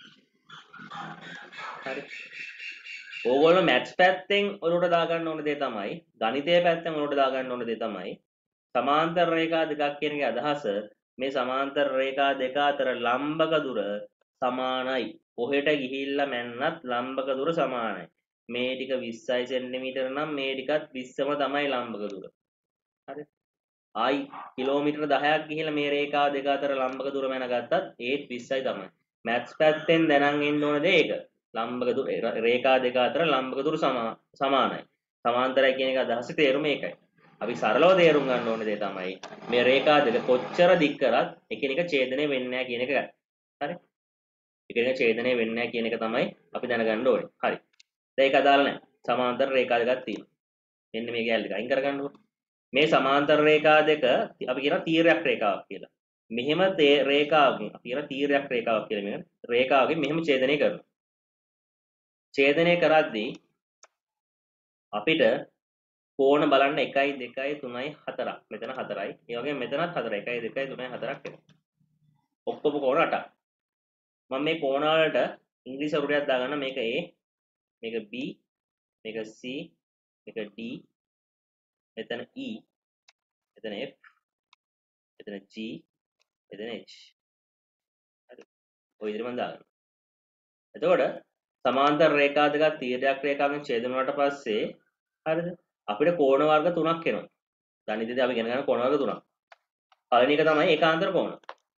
Speaker 1: හරි ඕගොල්ලෝ මැත්ස් පැත්තෙන් ඔලුවට දාගන්න ඕන දේ තමයි ගණිතයේ පැත්තෙන් ඔලුවට දාගන්න ඕන දේ තමයි සමාන්තර රේඛා දෙකක් කියන එකේ අදහස මේ සමාන්තර රේඛා දෙක අතර ලම්බක දුර සමානයි. කොහෙට ගිහිල්ලා මැන්නත් ලම්බක දුර සමානයි. මේ ටික විස්සයි සෙන්ටිමීටර නම් මේ ටිකත් විස්සම තමයි ලම්බක දුර. හරි. ආයි කිලෝමීටර දහයක් ගිහිල්ලා මේ රේඛා දෙක අතර ලම්බක දුර මැනගත්තත් ඒත් විස්සයි තමයි. මැත්ස් පැත්තෙන් දැනන් ඉන්න ඕන දේ ඒක. ලම්බක දුර රේඛා දෙක අතර ලම්බක දුර සමානයි. සමාන්තරයි කියන එක අදහසේ තේරුම ඒකයි. අපි සරලව තේරුම් ගන්න ඕනේ දේ තමයි මේ රේඛා දෙක කොච්චර දික් කරත් එකිනෙක ඡේදනය වෙන්නේ නැහැ කියන එක. හරි. එකිනෙක ඡේදනය වෙන්නේ නැහැ කියන එක තමයි අපි දැනගන්න ඕනේ. හරි. දැන් ඒක අදාළ නැහැ. සමාන්තර රේඛා දෙකක් තියෙනවා. මෙන්න මේ කැලේ දෙක අයින් කරගන්නකො. මේ සමාන්තර රේඛා දෙක අපි කියනවා තීරයක් රේඛාවක් කියලා. මෙහෙම රේඛාවකින් අපි කියනවා තීරයක් රේඛාවක් කියලා. මෙන්න රේඛාවකින් මෙහෙම ඡේදනය කරනවා. ඡේදනය කරද්දී අපිට කෝණ බලන්න එකයි දෙකයි තුනයි හතරක්. මෙතන හතරයි. ඒ වගේම මෙතනත් හතරයි. එකයි දෙකයි තුනයි හතරක් එනවා. ඔක්කොම කෝණ අටක්. මම මේ කෝණ වලට ඉංග්‍රීසි වරුඩයක් දාගන්න. මේක A, මේක B, මේක C, මේක D, මෙතන E, මෙතන F, මෙතන G, මෙතන H. හරි. ඔය විදිහට මම දාගන්නවා. එතකොට සමාන්තර රේඛා දෙකක් තීරයක් රේඛාවෙන් ඡේදන වලට පස්සේ හරිද? අපිට කෝණ වර්ග තුනක් එනවා. ගණිතයේදී අපි ඉගෙන ගන්න කෝණ වර්ග තුනක්. පළවෙනි එක තමයි ඒකාන්තර කෝණ.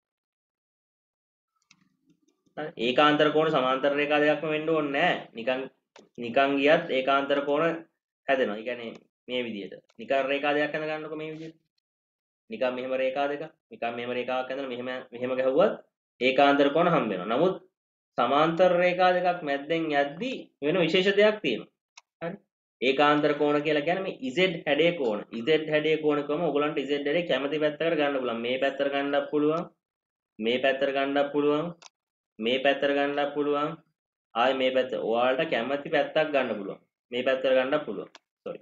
Speaker 1: හරි. ඒකාන්තර කෝණ සමාන්තර රේඛා දෙකක්ම වෙන්න ඕනේ නැහැ. නිකන් නිකන් ගියත් ඒකාන්තර කෝණ හැදෙනවා. ඒ කියන්නේ මේ විදිහට. නිකන් රේඛා දෙකක් හඳ ගන්නකො මේ විදිහට. නිකන් මෙහෙම රේඛා දෙකක්. නිකන් මෙහෙම රේඛාවක් හඳලා මෙහෙම මෙහෙම ගැහුවත් ඒකාන්තර කෝණ හම්බ වෙනවා. නමුත් සමාන්තර රේඛා දෙකක් මැද්දෙන් යද්දී වෙන විශේෂ දෙයක් තියෙනවා. හරි. ඒකාන්තර කෝණ කියලා කියන්නේ මේ Z හැඩයේ කෝණ. Z හැඩයේ කෝණ කොහම ඔයගලන්ට Z හැඩේ කැමති පැත්තකට ගන්න පුළුවන්. මේ පැත්තට ගන්නත් පුළුවන්. මේ පැත්තට ගන්නත් පුළුවන්. මේ පැත්තට ගන්නත් පුළුවන්. ආයේ මේ පැත්ත. ඔයාලට කැමති පැත්තක් ගන්න පුළුවන්. මේ පැත්තට ගන්නත් පුළුවන්. sorry.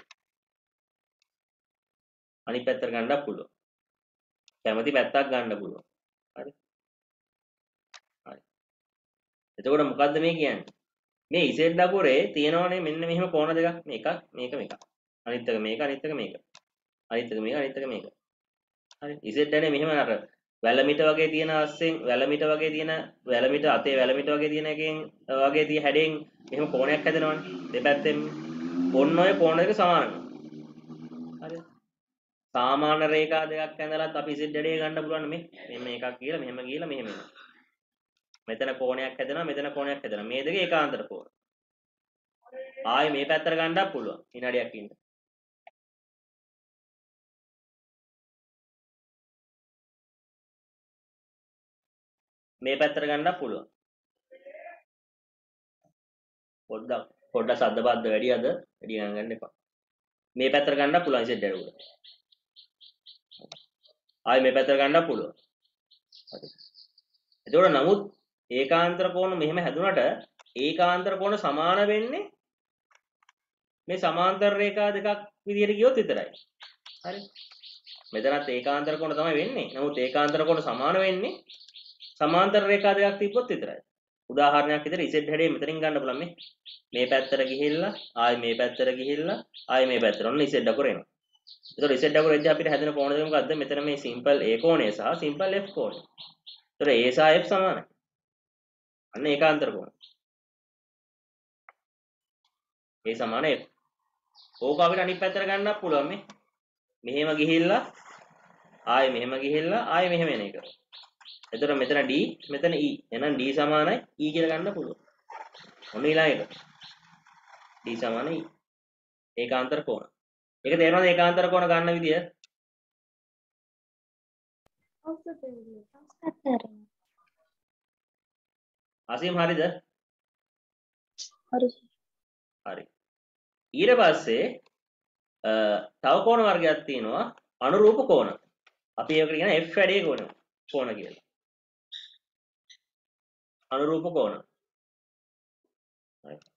Speaker 1: අනිත් පැත්තට ගන්නත් පුළුවන්. කැමති පැත්තක් ගන්න පුළුවන්. හරි. හරි. එතකොට මොකද්ද මේ කියන්නේ? මේ Z අකුරේ තියෙනවනේ මෙන්න මෙහෙම කෝණ දෙකක්. මේකක් මේක මේක. අනිත් එක මේක අනිත් එක මේක. අනිත් එක මේක අනිත් එක මේක. හරි. Z ඇනේ මෙහෙම අර වැලමිට වගේ තියෙන අස්සෙන් වැලමිට වගේ තියෙන වැලමිට අතේ වැලමිට වගේ තියෙන එකෙන් වගේ තියෙන හැඩෙන් මෙහෙම කෝණයක් හැදෙනවනේ. දෙපැත්තෙන්. ඔන්න ඔය කෝණ දෙක සමාන වෙනවා. හරි. සාමාන්‍ය රේඛා දෙකක් ඇඳලත් අපි Z හැඩය ගන්න පුළුවන් මේ. මෙන්න එකක් කියලා මෙහෙම ගිහලා මෙහෙම එනවා. මෙතන කෝණයක් හැදෙනවා මෙතන කෝණයක් හැදෙනවා. මේ දෙක ඒකාන්තර කෝණ. ආයේ මේ පැත්තට ගන්නත් පුළුවන්. විනාඩියක් ඉන්න. මේ පැත්තට ගන්නත් පුළුවන්. පොඩ්ඩක් පොඩ්ඩක් සද්ද බද්ද වැඩි අද වැඩි ගන්න එපා. මේ පැත්තට ගන්නත් පුළුවන් Z හැඩ උඩ. ආයේ මේ පැත්තට ගන්නත් පුළුවන්. හරි. එතකොට නමුත් ඒකාන්තර කෝණ මෙහෙම හැදුනට ඒකාන්තර කෝණ සමාන වෙන්නේ මේ සමාන්තර රේඛා දෙකක් විදියට ගියොත් විතරයි. හරි. මෙතනත් ඒකාන්තර කෝණ තමයි වෙන්නේ. නමුත් ඒකාන්තර කෝණ සමාන වෙන්නේ සමාන්තර රේඛා දෙකක් තිබ්බොත් විතරයි. උදාහරණයක් විදිහට Z හැඩේ මෙතනින් ගන්න පුළුවන් මේ. මේ පැත්තට ගිහිල්ලා ආයේ මේ පැත්තට ගිහිල්ලා ආයේ මේ පැත්තට ඔන්න Z අකුර එනවා. ඒතකොට Z අකුරෙන්දී අපිට හැදෙන කෝණ දෙක මොකද්ද? මෙතන මේ සිම්පල් A කෝණය සහ සිම්පල් F කෝණය. ඒතකොට A සහ F සමානයි. අන්න ඒකාන්තර කෝණ. A සමාන F. ඕක අපිට අනිත් පැත්තට ගන්නත් පුළුවන් මේ. මෙහෙම ගිහිල්ලා ආයේ මෙහෙම ගිහිල්ලා ආයේ මෙහෙම එන එක. එතකොට මෙතන D මෙතන E. එහෙනම් D සමානයි E කියලා ගන්න පුළුවන්. ඔන්න ඊළඟ එක. D සමාන E. ඒකාන්තර කෝණ. ඒක තේරෙනවද ඒකාන්තර කෝණ ගන්න විදිය? අසීම් හරිද?
Speaker 3: හරි.
Speaker 1: හරි. ඊට පස්සේ තව කෝණ වර්ගයක් තියෙනවා අනුරූප කෝණ. අපි ඒකට කියන F වැඩේ කෝණ කෝණ කියලා. අනුරූප කෝණ. හරි.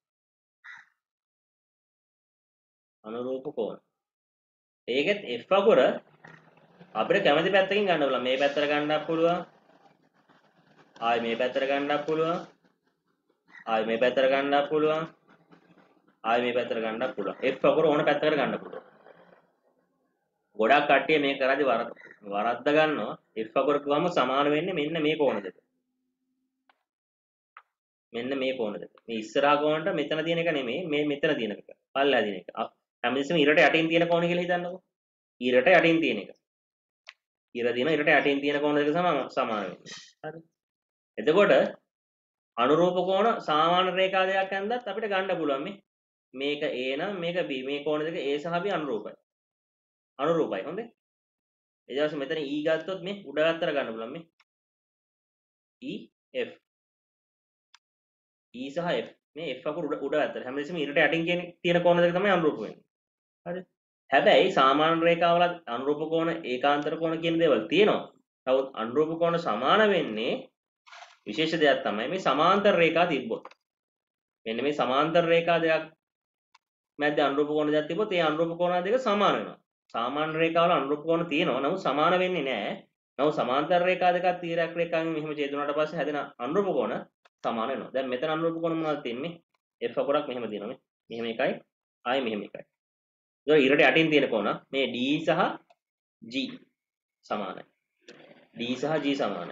Speaker 1: අනුරූප කෝණ. ඒකෙත් F අකුර අපිට කැමති පැත්තකින් ගන්න පුළුවන්. මේ පැත්තට ගන්නත් පුළුවන්. ආයි මේ පැත්තට ගන්නත් පුළුවන්. ආයි මේ පැත්තට ගන්නත් පුළුවන්. ආයි මේ පැත්තට ගන්නත් පුළුවන්. F අකුර ඕන පැත්තකට ගන්න පුළුවන්. ගොඩක් කට්ටිය මේ කරද්දි වරද්ද ගන්නවා. F අකුර කිව්වම සමාන වෙන්නේ මෙන්න මේ කෝණ දෙක. මෙන්න මේ කෝණ දෙක. මේ ඉස්සරහා කෝණයට මෙතන තියෙන එක නෙමෙයි මේ මෙතන තියෙන එක. පල්ලෙහා තියෙන එක. හැමදෙස්සම ඉරට යටින් තියෙන කෝණ කියලා හිතන්නකෝ. ඉරට යටින් තියෙන එක. ඉර දින ඉරට යටින් තියෙන කෝණ දෙක සමාන සමාන වෙන්නේ. හරි. එතකොට අනුරූප කෝණ සාමාන්‍ය රේඛා දෙකක් ඇඳද්ත් අපිට ගන්න පුළුවන් මේ. මේක A නම් මේක B. මේ කෝණ දෙක A සහ B අනුරූපයි. අනුරූපයි. හොඳේ. ඊට පස්සේ මෙතන E ගත්තොත් මේ උඩ පැත්තට ගන්න පුළුවන් මේ. E F. E සහ F. මේ F අකුර උඩ උඩ පැත්තට හැමදෙස්සම ඉරට යටින් කියන තියෙන කෝණ දෙක තමයි අනුරූප වෙන්නේ. හරි. හැබැයි සාමාන්‍ය රේඛාවල අනුරූප කෝණ ඒකාන්තර කෝණ කියන දේවල් තියෙනවා. නමුත් අනුරූප කෝණ සමාන වෙන්නේ විශේෂ දෙයක් තමයි මේ සමාන්තර රේඛා තිබ්බොත්. මෙන්න මේ සමාන්තර රේඛා දෙකක් මැද්දේ අනුරූප කෝණ දෙකක් තිබ්බොත් ඒ අනුරූප කෝණ දෙක සමාන වෙනවා. සාමාන්‍ය රේඛාවල අනුරූප කෝණ තියෙනවා. නමුත් සමාන වෙන්නේ නැහැ. නමුත් සමාන්තර රේඛා දෙකක් තීරයක් රේඛාවෙන් මෙහෙම ඡේදුනාට පස්සේ හැදෙන අනුරූප කෝණ සමාන වෙනවා. දැන් මෙතන අනුරූප කෝණ මොනවද තියෙන්නේ? F අකුරක් මෙහෙම තියෙනවා මේ. මෙහෙම එකයි ආයි මෙහෙම එකයි. ඒක ඉරට යටින් තියෙන කෝණ මේ D සහ G සමානයි. D සහ G සමානයි.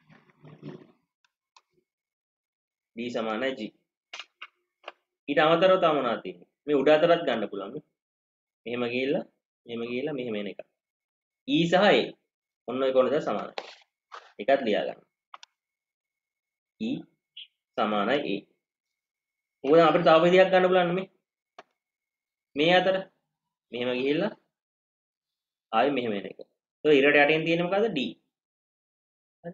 Speaker 1: D සමානයි G. ඊට අමතරව තව මොනවද තියෙන්නේ? මේ උඩ අතරත් ගන්න පුළුවන්. මෙහෙම ගිහිල්ලා මෙහෙම ගිහිල්ලා මෙහෙම එන එක. E සහ A ඔන්න ඔය කෝණ දෙක සමානයි. එකත් ලියා ගන්න. E සමානයි A. මොකද අපිට තව විදියක් ගන්න පුළුවන් මේ. මේ අතර මෙහෙම ගිහිල්ලා ආයි මෙහෙම එන එක. ඒක ඉරට යටින් තියෙන්නේ මොකද්ද? D. හරි.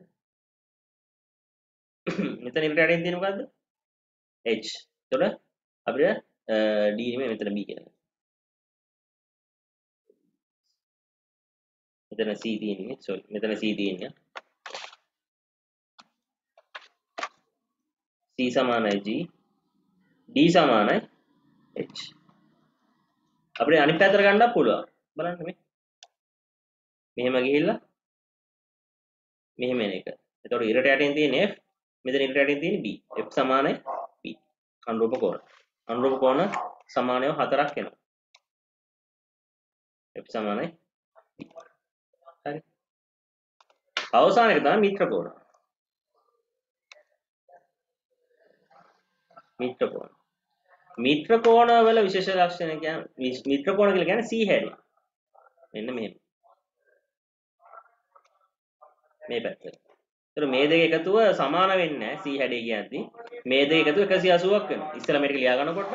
Speaker 1: මෙතන ඉරට යටින් තියෙන්නේ මොකද්ද? H. එතකොට අපිට D නෙමෙයි මෙතන B කියලා. මෙතන C තියෙන්නේ. sorry. මෙතන C තියෙන්නේ. C සමානයි G. D සමානයි H. අපිට අනිත් පැත්තට ගන්නත් පුළුවන්. බලන්න මේ. මෙහෙම ගිහිල්ලා මෙහෙම එන එක. එතකොට ඉරට යටින් තියෙන F, මෙතන ඉරට යටින් තියෙන B. F සමානයි B. අනුරූප කෝණ. අනුරූප කෝණ සමානව හතරක් එනවා. F සමානයි B. හරි. අවසාන එක තමයි මිත්‍ර කෝණ. මිත්‍ර කෝණ. මිත්‍ර කෝණ වල විශේෂ ලක්ෂණ කියන්නේ මිත්‍ර කෝණ කියලා කියන්නේ C හැඩය. මෙන්න මෙහෙම. මේ පැත්තට. ඒතර මේ දෙක එකතුව සමාන වෙන්නේ නැහැ C හැඩය කියද්දි. මේ දෙක එකතුව එකසිය අසූවක් වෙනවා. ඉස්සෙල්ලා මේක ලියා ගන්නකොට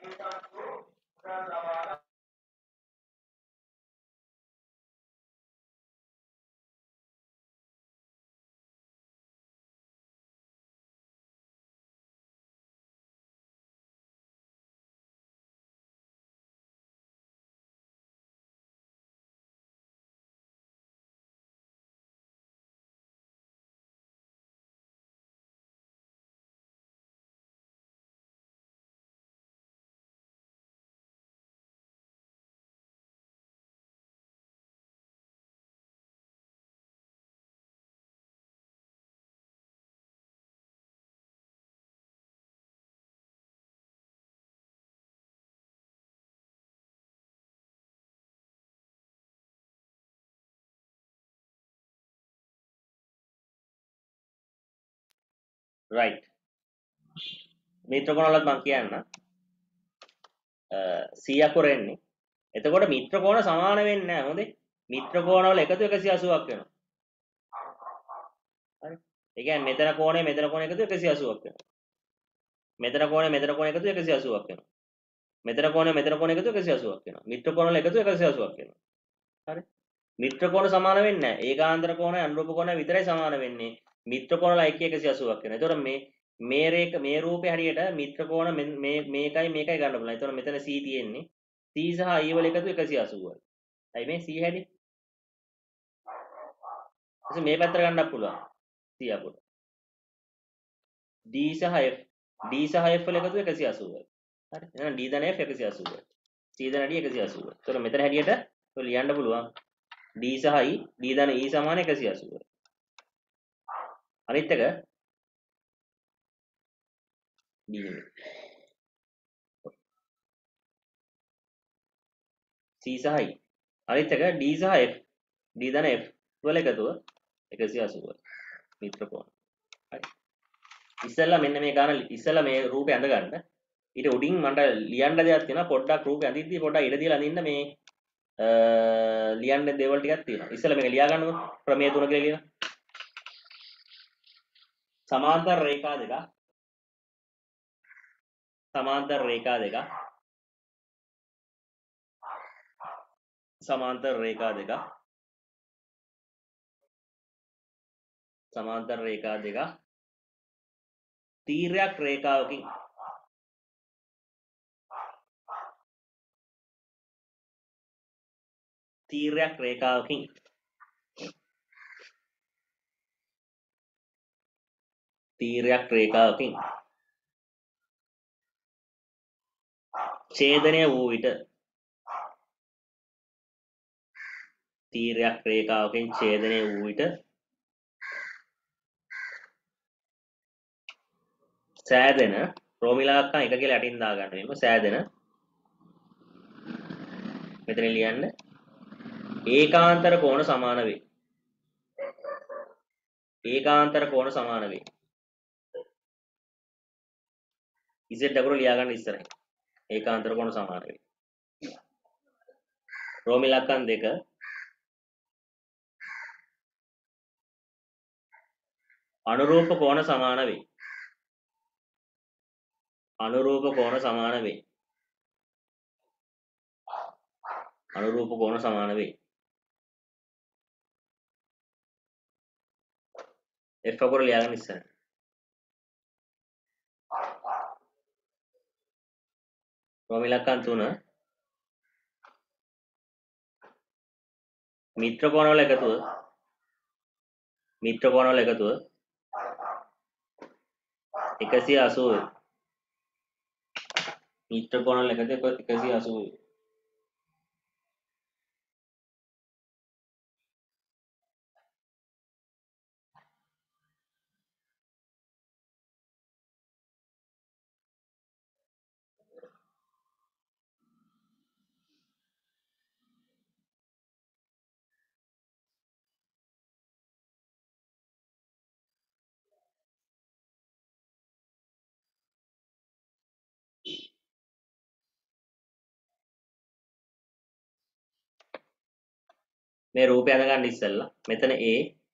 Speaker 1: right. මිත්‍ර කෝණ වලත් මම කියන්න. C අකුර එන්නේ. එතකොට මිත්‍ර කෝණ සමාන වෙන්නේ නැහැ. හොඳේ. මිත්‍ර කෝණ වල එකතු එකසිය අසූවක් වෙනවා. හරි. ඒ කියන්නේ මෙතන කෝණය මෙතන කෝණය එකතු එකසිය අසූවක් වෙනවා. මෙතන කෝණය මෙතන කෝණය එකතු එකසිය අසූවක් වෙනවා. මෙතන කෝණය මෙතන කෝණය එකතු එකසිය අසූවක් වෙනවා. මිත්‍ර කෝණ වල එකතු එකසිය අසූවක් වෙනවා. හරි. මිත්‍ර කෝණ සමාන වෙන්නේ නැහැ. ඒකාන්තර කෝණය අනුරූප කෝණය විතරයි සමාන වෙන්නේ. මිත්‍ර කෝණ වල එකසිය අසූවක් වෙනවා. ඒතකොට මේ මේ රේඛ මේ රූපේ හරියට මිත්‍ර කෝණ මේ මේකයි මේකයි ගන්න පුළුවන්. ඒතකොට මෙතන C තියෙන්නේ. C සහ E වල එකතු එකසිය අසූවයි. හරි මේ C හැටි. එතකොට මේ පැත්තට ගන්නත් පුළුවන්. C අකුර. D සහ F. D සහ F වල එකතු එකසිය අසූවයි. හරි. එහෙනම් D ධන F එකසිය අසූවයි. C ධන D එකසිය අසූවයි. ඒතකොට මෙතන හැටියට ඔය ලියන්න පුළුවන්. D සහ E D ධන E සමාන එකසිය අසූවයි. අනිත් එක D නෙමෙයි. C සහ E. අනිත් එක D සහ F. D ධන F වල එකතුව එකසිය අසූවයි. මිත්‍ර කෝණ. හරි. ඉස්සෙල්ලා මෙන්න මේ ගාන ඉස්සෙල්ලා මේ රූපේ අඳ ගන්න. ඊට උඩින් මට ලියන්න දෙයක් තියෙනවා. පොඩ්ඩක් රූපේ අඳිද්දී පොඩ්ඩක් ඉඩ දීලා අඳින්න මේ ලියන්න දේවල් ටිකක් තියෙනවා. ඉස්සෙල්ලා මේක ලියා ගන්නකො. ප්‍රමේය තුන කියලා ලියලා. සමාන්තර රේඛා දෙක. සමාන්තර රේඛා දෙක. සමාන්තර රේඛා දෙක. සමාන්තර රේඛා දෙක. තීර්යක් රේඛාවකින් තීර්යක් රේඛාවකින් තීර්යක් රේඛාවකින් ඡේදනය වූ විට තීරයක් රේඛාවකින් ඡේදනය වූ විට සෑදෙන රෝමිලාක්කම් එක කියලා යටින් දාගන්න වෙනවා. සෑදෙන මෙතන ලියන්න ඒකාන්තර කෝණ සමාන වේ. ඒකාන්තර කෝණ සමාන වේ. Z අකුර ලියා ගන්න ඉස්සරහින්. ඒකාන්තර කෝණ සමාන වේ. රෝමිලාක්කම් දෙක අනුරූප කෝණ සමාන වේ. අනුරූප කෝණ සමාන වේ. අනුරූප කෝණ සමාන වේ. F අකුර ලියා ගන්න ඉස්සරහින්. රෝමිලාක්කම් තුන මිත්‍ර කෝණ වල එකතුව මිත්‍ර කෝණ වල එකතුව එකසිය අසූ වේ. මිත්‍ර කෝණ වල එකතුව එකසිය අසූ වේ. මේ රූපය අඳ ගන්න ඉස්සෙල්ලා මෙතන A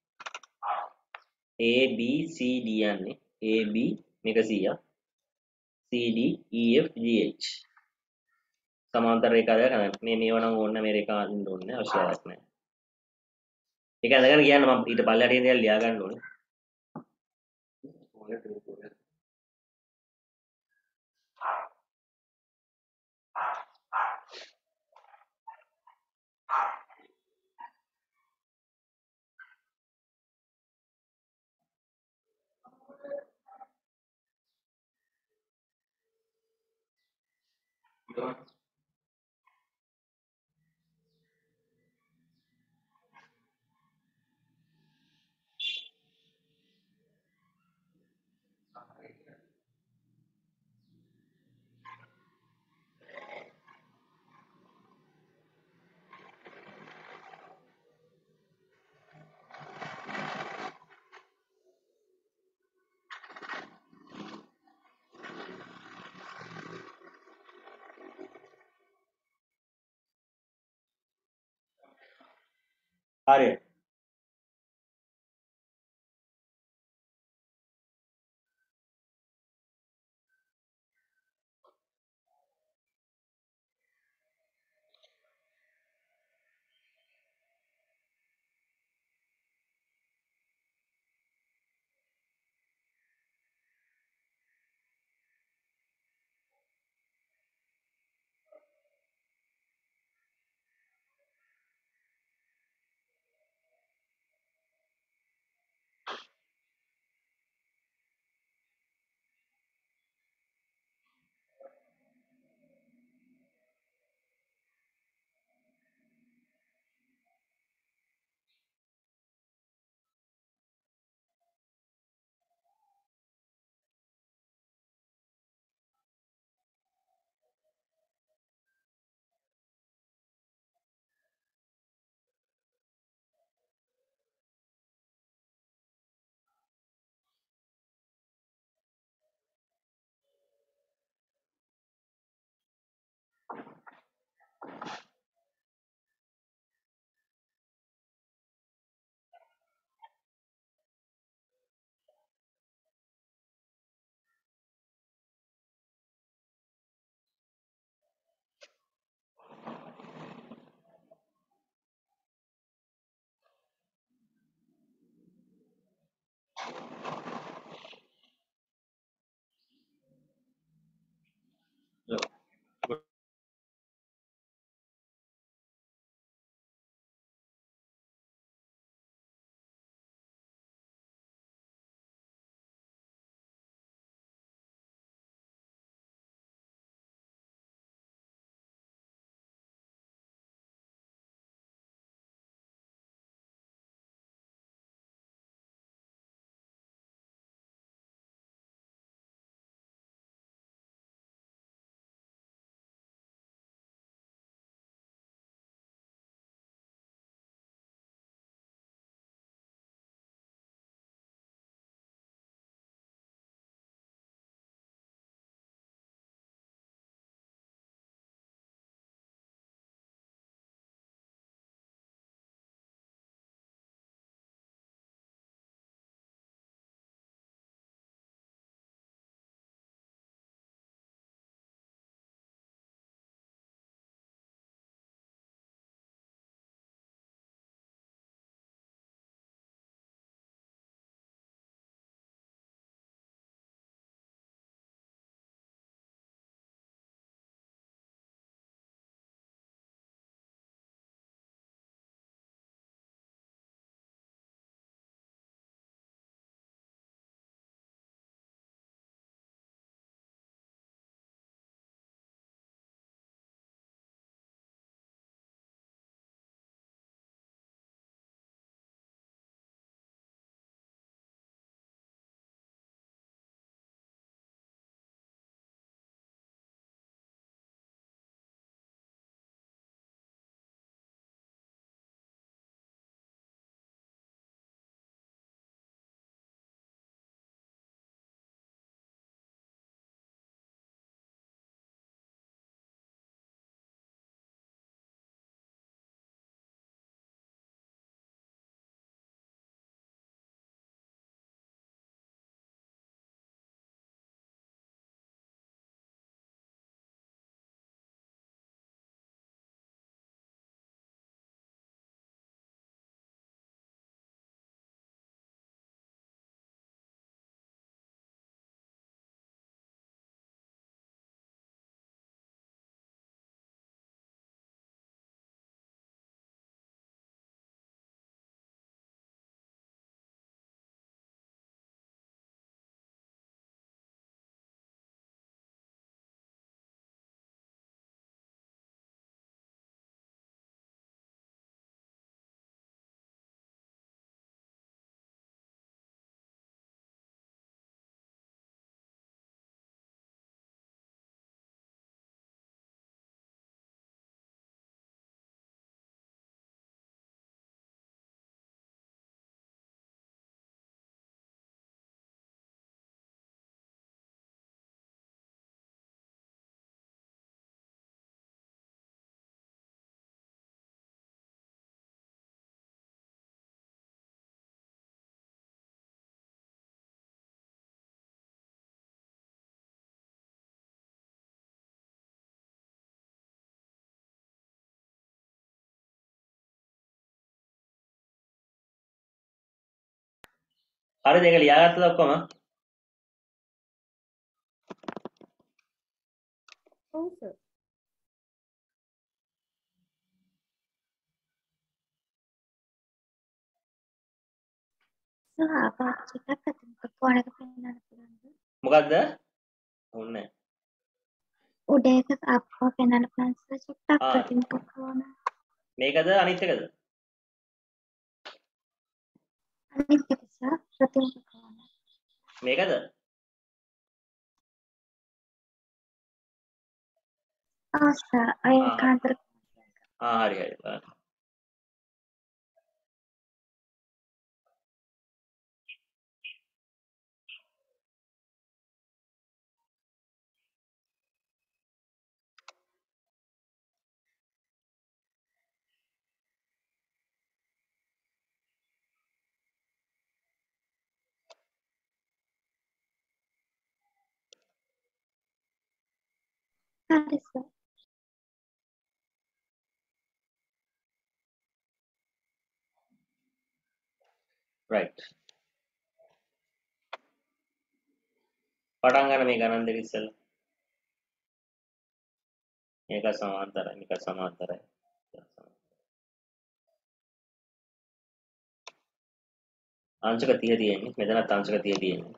Speaker 1: A B C D යන්නේ A B මේක සීයක් C D E F G H සමාන්තර රේඛා දෙක ගන්න. මේ මේව නම් ඕන්න මේ රේඛා අඳින්න ඕනේ අවශ්‍යයක් නැහැ. ඒක අඳගෙන කියන්න මම ඊට පල්ලයට ඉඳන් ලියා ගන්න ඕනේ. හරි. හරිද? ඒක ලියාගත්තද ඔක්කොම?
Speaker 2: ඔව් සර්. සර් ආපහු එකක් අතනක ෆෝන් එක පෙන්නන්න පුළුවන්ද?
Speaker 1: මොකද්ද? ඕනේ
Speaker 2: උඩ එක ආපහු පෙන්නන්න පුළුවන් සර් චුට්ටක්
Speaker 1: ආ
Speaker 2: ප්‍රතිමුඛ ෆෝන.
Speaker 1: මේකද අනිත් එකද?
Speaker 2: අනිත් එක සර් ප්‍රතිමුඛ ෆෝන.
Speaker 1: මේකද?
Speaker 2: ඔව් සර් අය
Speaker 1: ආ
Speaker 2: කාන්තර
Speaker 1: ආ හරි හරි බලන්න.
Speaker 2: හරි සර්.
Speaker 1: රයිට්. පටන් ගන්න මේ ගණන් දෙක ඉස්සෙල්ලා. මේක සමාන්තරයි මේක සමාන්තරයි. අංශක තිය තියෙන්නේ. මෙතනත් අංශක තිය තියෙන්නේ.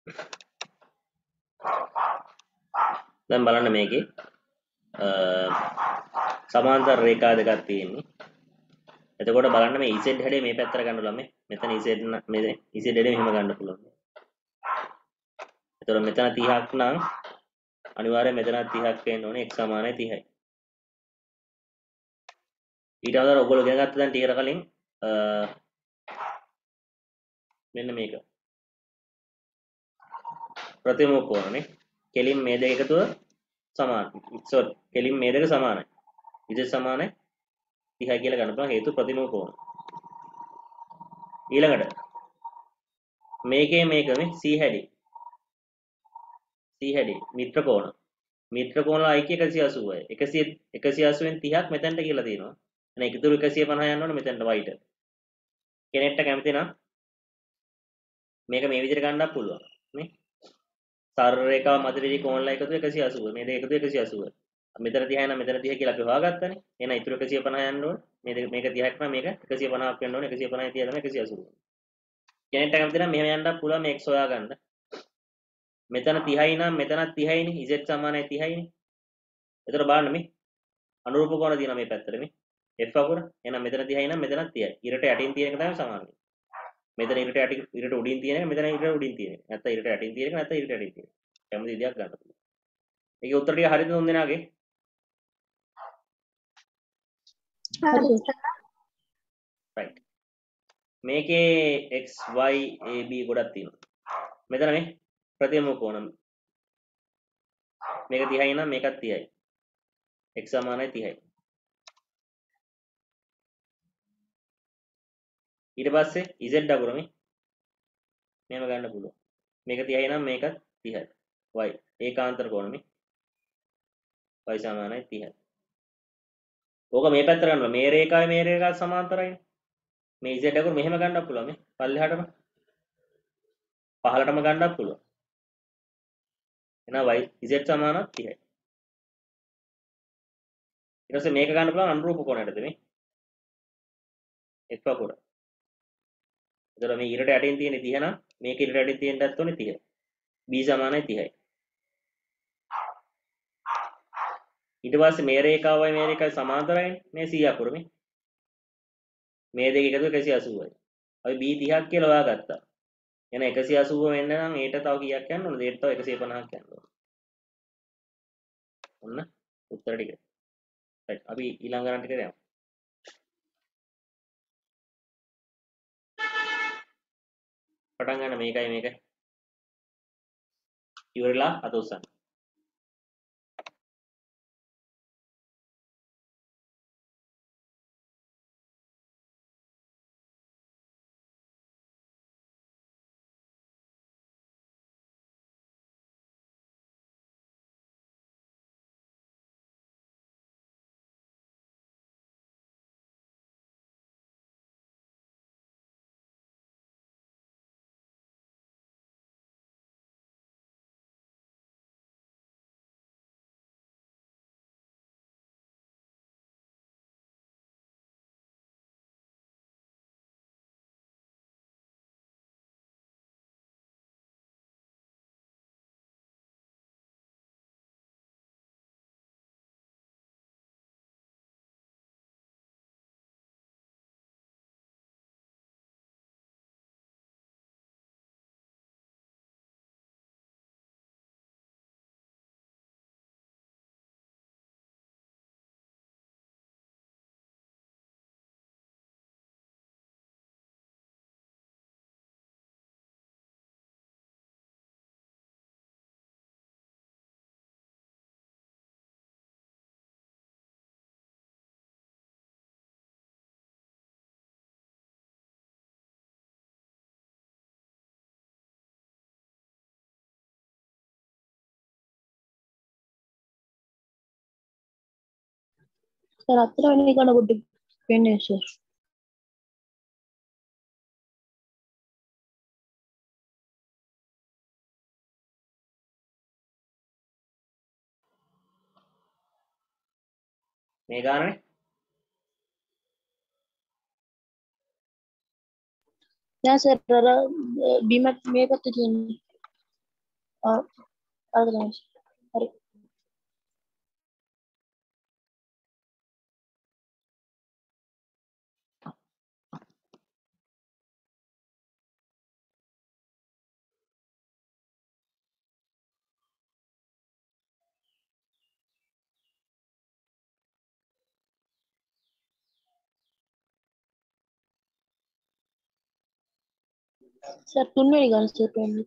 Speaker 1: දැන් බලන්න මේකේ සමාන්තර රේඛා දෙකක් තියෙන්නේ. එතකොට බලන්න මේ Z හැඩය මේ පැත්තට ගන්න ළමයි. මෙතන Z මේ Z හැඩය මෙහෙම ගන්න පුළුවන්. එතකොට මෙතන තිහක් නම් අනිවාර්යයෙන් මෙතන තිහක් වෙන්න ඕනේ x සමානයි තිහයි. ඊට අමතරව ඔයගොල්ලෝ ඉගෙන ගත්ත දැන් ටිකර කලින් මෙන්න මේක. ප්‍රතිමූඛ කෝණනේ. කෙලින් මේ දෙක එකතුව සමානයි. sorry කෙලින් මේ දෙක සමානයි. Z සමානයි තිහයි කියලා ගන්න පුළුවන් හේතු ප්‍රතිමූඛ කෝණ. ඊළඟට මේකේ මේක මේ C හැඩි. C හැඩි මිත්‍ර කෝණ. මිත්‍ර කෝණ අයික එකසිය අසූවයි. එකසිය එකසිය අසූවෙන් තිහක් මෙතනට කියලා තියෙනවා. එහෙනම් එකතුරු එකසිය පනහ යන්න ඕනේ මෙතනට වයිට. කෙනෙක්ට කැමති නම් මේක මේ විදිහට ගන්නත් පුළුවන්. නේ? සරල රේඛාව මැදදී කෝණලා එකතු එකසිය අසූව. මේ දෙක එකතු එකසිය අසූව. මෙතන තිහයි නම් මෙතන තිහ කියලා අපි හොයාගත්තානේ. එහෙනම් ඉතුරු එකසිය පනහ යන්න ඕනේ. මේ දෙක මේක තිහක් නම් මේක එකසිය පනහක් වෙන්න ඕනේ. එකසිය පනහයි තිහයි තමයි එකසිය අසූව. කෙනෙක්ට කැමති නම් මෙහෙම යන්නත් පුළුවන් මේ x හොයාගන්න. මෙතන තිහයි නම් මෙතනත් තිහයිනේ. z සමානයි තිහයිනේ. එතකොට බලන්න මේ අනුරූප කෝණ දිනන මේ පැත්තට මේ f අකුර. එහෙනම් මෙතන තිහයි නම් මෙතනත් තිහයි. ඉරට යටින් තියෙන එක තමයි සමාන වෙන්නේ. මෙතන ඉරට යටි ඉරට උඩින් තියෙන එක මෙතන ඉරට උඩින් තියෙන එක. නැත්නම් ඉරට යටින් තියෙන එක නැත්නම් ඉරට යටින් තියෙන එක. කැමති විදියක් ගන්න පුළුවන්. ඒකේ උත්තර ටික හරියද තුන් දෙනාගේ?
Speaker 3: හරි
Speaker 1: right. මේකේ x y a b ගොඩක් තියෙනවා. මෙතන මේ ප්‍රතිමූඛ කෝණ. මේක තිහයි නම් මේකත් තිහයි. x සමානයි තිහයි. ඊට පස්සේ z අකුර මේ මෙහෙම ගන්න පුළුවන්. මේක තිහයි නම් මේකත් තිහයි. y ඒකාන්තර කෝණ මේ y සමානයි තිහයි. ඕක මේ පැත්තට ගන්නවා. මේ රේඛාවේ මේ රේඛාව සමාන්තරයිනේ. මේ z අකුර මෙහෙම ගන්නත් පුළුවන් මේ පල්ලෙහාටම. පහළටම ගන්නත් පුළුවන්. එහෙනම් y z සමානයි තිහයි. ඊට පස්සේ මේක ගන්න පුළුවන් අනුරූප කෝණයටද මේ f අකුර. එතකොට මේ ඉරට යටින් තියෙන තිහ නම් මේක ඉරට යටින් තියෙන්නත් ඕනේ තිහ. b සමානයි තිහයි. ඊට පස්සේ මේ රේඛාවයි මේ රේඛාවයි සමාන්තරයිනේ. මේ c අකුර මේ. මේ දෙක එකතු එකසිය අසූවයි. අපි b තිහක් කියලා හොයාගත්තා. එහෙනම් එකසිය අසූව වෙන්න නම් ඒට තව කීයක් යන්න ඕනද? ඒට තව එකසිය පනහක් යන්න ඕන. ඔන්න උත්තර ටික. right අපි ඊළඟ ගණන් ටිකට යමු. පටන් ගන්න මේකයි මේකයි. ඉවරලා අත උස්සන්න.
Speaker 3: සර් අතර වෙන එක පොඩ්ඩක් වෙන්නේ සර්.
Speaker 1: මේ ගානනේ
Speaker 3: නෑ සර් අර බීමත් මේ පැත්තේ තියෙන්නේ. और अर्धनाश अरे सर तुम मेरी गाना से पहले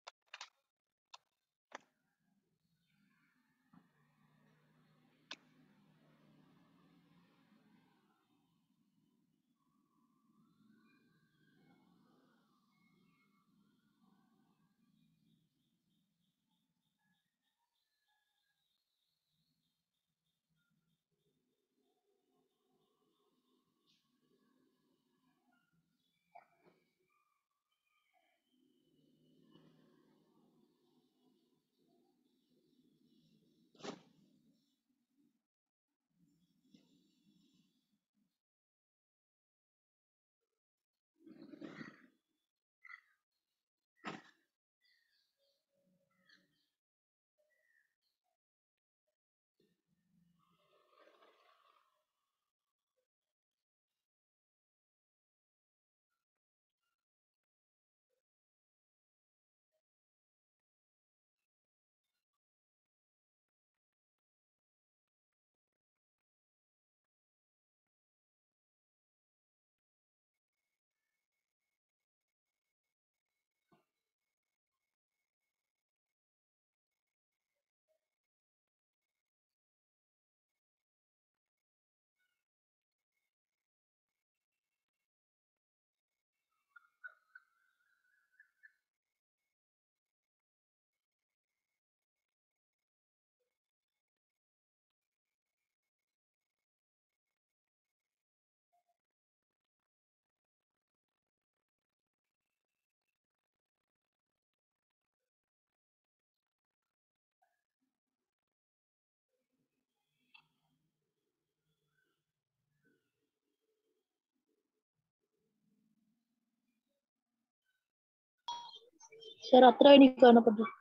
Speaker 3: सर अत्र नहीं करना पड़ता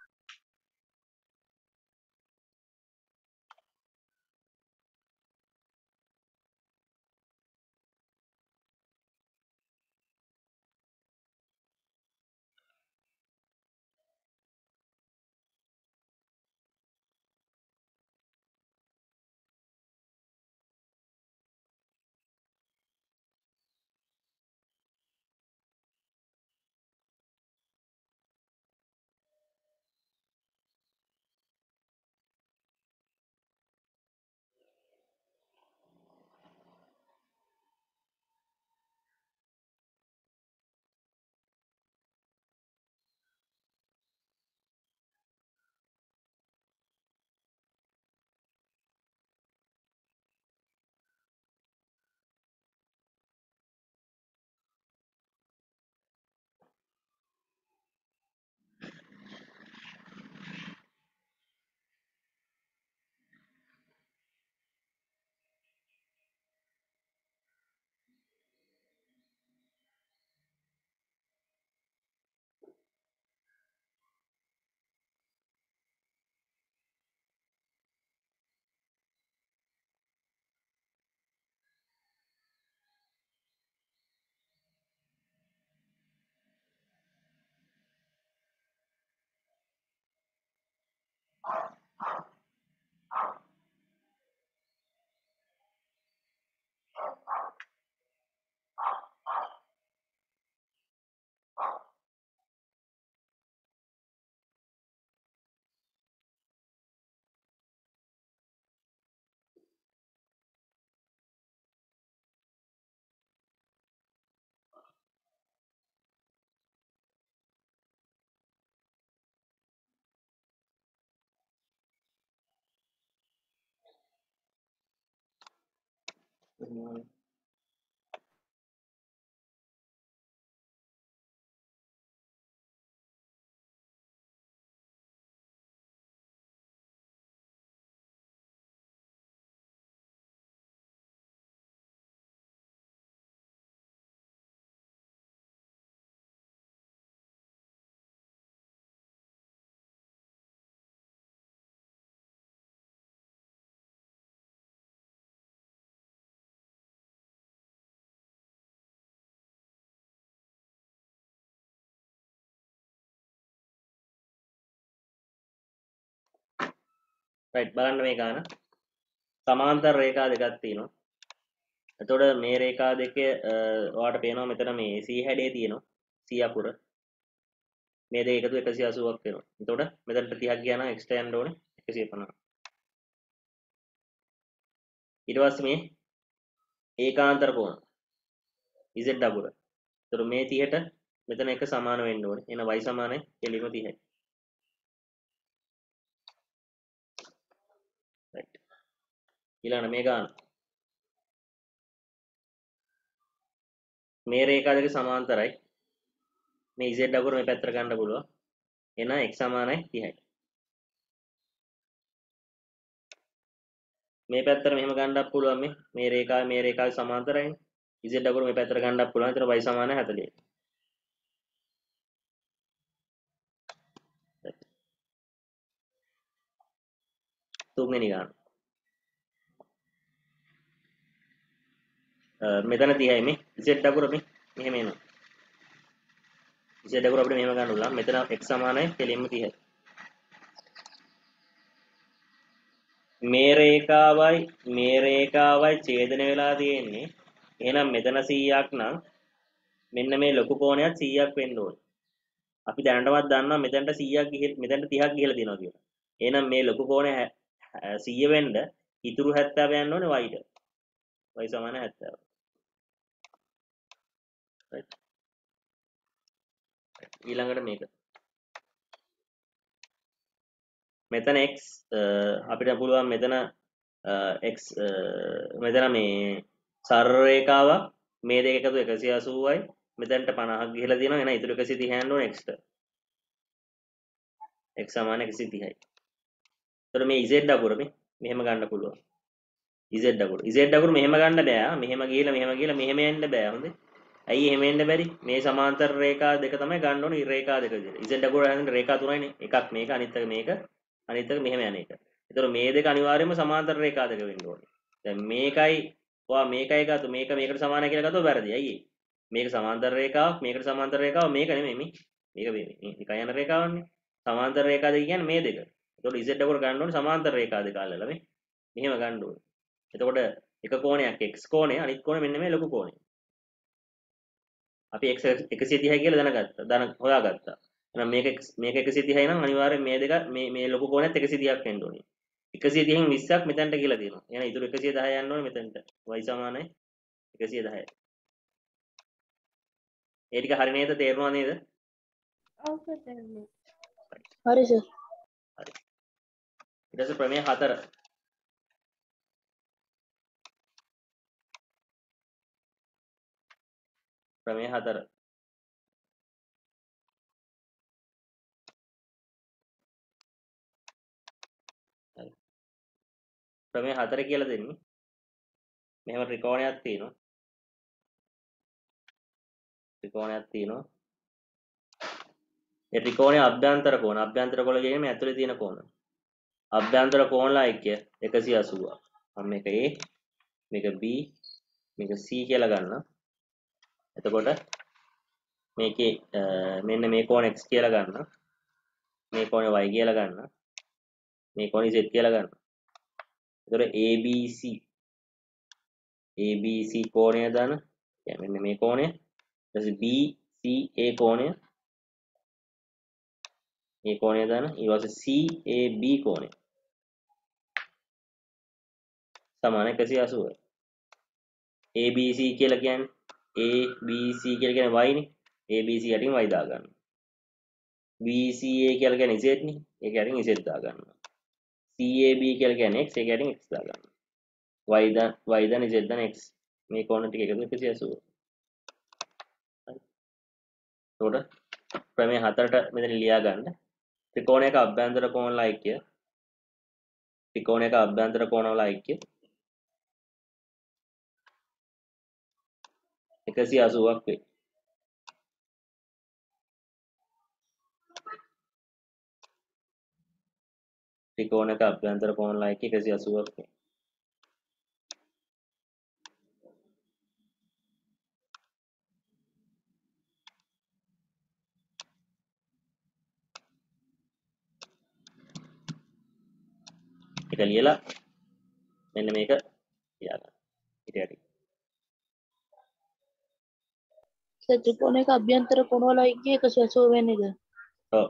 Speaker 1: Good morning. රයිට් බලන්න මේ ගාන සමාන්තර රේඛා දෙකක් තියෙනවා. එතකොට මේ රේඛා දෙකේ ඔයාලට පේනවා මෙතන මේ C හැඩය තියෙනවා. C අකුර. මේ දෙක එකතු එකසිය අසූවක් වෙනවා. එතකොට මෙතනට තිහක් ගියා නම් x යන්න ඕනේ එකසිය පනහ. ඊට පස්සේ මේ ඒකාන්තර කෝණ Z අකුර. එතකොට මේ තිහට මෙතන එක සමාන වෙන්න ඕනේ. එහෙනම් y සමානයි කෙලිම තිහයි. රයිට්. ඊළඟ මේ ගාන මේ රේඛා දෙක සමාන්තරයි. මේ Z අකුර මේ පැත්තට ගන්න පුළුවන්. එහෙනම් x සමානයි තිහයි. මේ පැත්තට මෙහෙම ගන්නත් පුළුවන් මේ මේ රේඛාව මේ රේඛාව සමාන්තරයිනේ. Z අකුර මේ පැත්තට ගන්නත් පුළුවන්. එතන y සමානයි හතළිහයි. තුන්වෙනි ගාන. මෙතන තිහයි මේ Z අකුර මේ මෙහෙම එනවා. Z අකුර අපිට මෙහෙම ගන්න පුළුවන්. මෙතන x සමානයි කෙලින්ම තිහයි. මේ රේඛාවයි මේ රේඛාවයි ඡේදනය වෙලා තියෙන්නේ. එහෙනම් මෙතන සීයක් නම් මෙන්න මේ ලොකු කෝණයක් සීයක් වෙන්න ඕනේ. අපි දැනටවත් දන්නවා මෙතනට සීයක් ගිහින් මෙතනට තිහක් ගිහලා තියෙනවා කියලා. එහෙනම් මේ ලොකු කෝණය සීය වෙන්න ඉතුරු හැත්තෑව යන්න ඕනේ y ට. y සමාන හැත්තෑව. right. ඊළඟට මේක. මෙතන x අපිට පුළුවන් මෙතන x මෙතන මේ සරල රේඛාවක් මේ දෙක එකතු එකසිය අසූවයි මෙතනට පනහක් ගිහලා තියෙනවා. එහෙනම් ඉතුරු එකසිය තිහ යන්න ඕනේ x ට. x සමාන එකසිය තිහයි. එතකොට මේ z අකුර මේ මෙහෙම ගන්න පුළුවන්. z අකුර z අකුර මෙහෙම ගන්න බෑ. මෙහෙම ගිහලා මෙහෙම ගිහලා මෙහෙම යන්න බෑ. හොඳේ. ඇයි එහෙම එන්න බැරි? මේ සමාන්තර රේඛා දෙක තමයි ගන්න ඕනේ රේඛා දෙක විදිහට. z අකුර හැදෙන රේඛා තුනයිනේ. එකක් මේක අනිත් එක මේක අනිත් එක මෙහෙම යන එක. එතකොට මේ දෙක අනිවාර්යයෙන්ම සමාන්තර රේඛා දෙක වෙන්න ඕනේ. දැන් මේකයි ඔයා මේකයි ගත්ත මේක මේකට සමානයි කියලා ගත්තොත් වැරදි. ඇයි ඒ? මේක සමාන්තර රේඛාවක් මේකට සමාන්තර රේඛාවක් මේක නෙමෙයි මේ. මේක මේ එකයි යන රේඛාවන්නේ. සමාන්තර රේඛා දෙක කියන්නේ මේ දෙක. එතකොට z අකුර ගන්න ඕනේ සමාන්තර රේඛා දෙක අල්ලලා මේ. මෙහෙම ගන්න ඕනේ. එතකොට එක කෝණයක් x කෝණය අනිත් කෝණය මෙන්න මේ ලොකු කෝණය. අපි x එකසිය තිහයි කියලා දැනගත්තා. දැන හොයාගත්තා. එහෙනම් මේක මේක එකසිය තිහයි නම් අනිවාර්යෙන් මේ දෙක මේ මේ ලොකු කෝණයත් එකසිය තිහක් වෙන්න ඕනේ. එකසිය තිහෙන් විස්සක් මෙතනට කියලා තියෙනවා. එහෙනම් ඉතුරු එකසිය දහය යන්න ඕනේ මෙතනට. y සමානයි එකසිය දහයයි. ඒ ටික හරි නේද? තේරුණා නේද?
Speaker 3: ඔව් සර් තේරුණා. හරි සර්.
Speaker 1: හරි. ඊට පස්සේ ප්‍රමේය හතර. ප්‍රමේය හතර. හරි. ප්‍රමේය හතර කියලා දෙන්නේ. මෙහෙම ත්‍රිකෝණයක් තියෙනවා. ත්‍රිකෝණයක් තියෙනවා. ඒ ත්‍රිකෝණයේ අභ්‍යන්තර කෝණ අභ්‍යන්තර කෝණ කියන්නේ මේ ඇතුලේ තියෙන කෝණ. අභ්‍යන්තර කෝණලා ഐക്‍ය එකසිය අසූවක්. මම මේක A මේක B මේක C කියලා ගන්නවා. එතකොට මේකේ මෙන්න මේ කෝණ x කියලා ගන්නවා. මේ කෝණ y කියලා ගන්නවා. මේ කෝණ z කියලා ගන්නවා. එතකොට A B C A B C කෝණය දාන කියන්නේ මෙන්න මේ කෝණය. ඊට පස්සේ B C A කෝණය මේ කෝණය දාන ඊට පස්සේ C A B කෝණය සමාන එකසිය අසූවයි. A B C කියලා කියන්නේ A B C කියලා කියන්නේ y නේ. A B C යටින් y දා ගන්නවා. B C A කියලා කියන්නේ z නේ. ඒක යටින් z දා ගන්නවා. C A B කියලා කියන්නේ x ඒක යටින් x දා ගන්නවා. y දා y දා z දා x මේ කෝණ ටික එකතු එකසිය අසූව. හරි. එතකොට ප්‍රමේය හතරට මෙතන ලියා ගන්න. ත්‍රිකෝණයක අභ්‍යන්තර කෝණවල ඓක්‍ය ත්‍රිකෝණයක අභ්‍යන්තර කෝණවල ඓක්‍ය එකසිය අසූවක් වේ. ත්‍රිකෝණයක අභ්‍යන්තර කෝණවල ඓක්‍ය එකසිය අසූවක් වේ. ටික ලියලා මෙන්න මේක තියාගන්න. ඊට යටි.
Speaker 3: ත්‍රිකෝණයක අභ්‍යන්තර කොණ වල අයිතිය එකසිය අසූ වෙන්නේද?
Speaker 1: ඔව්.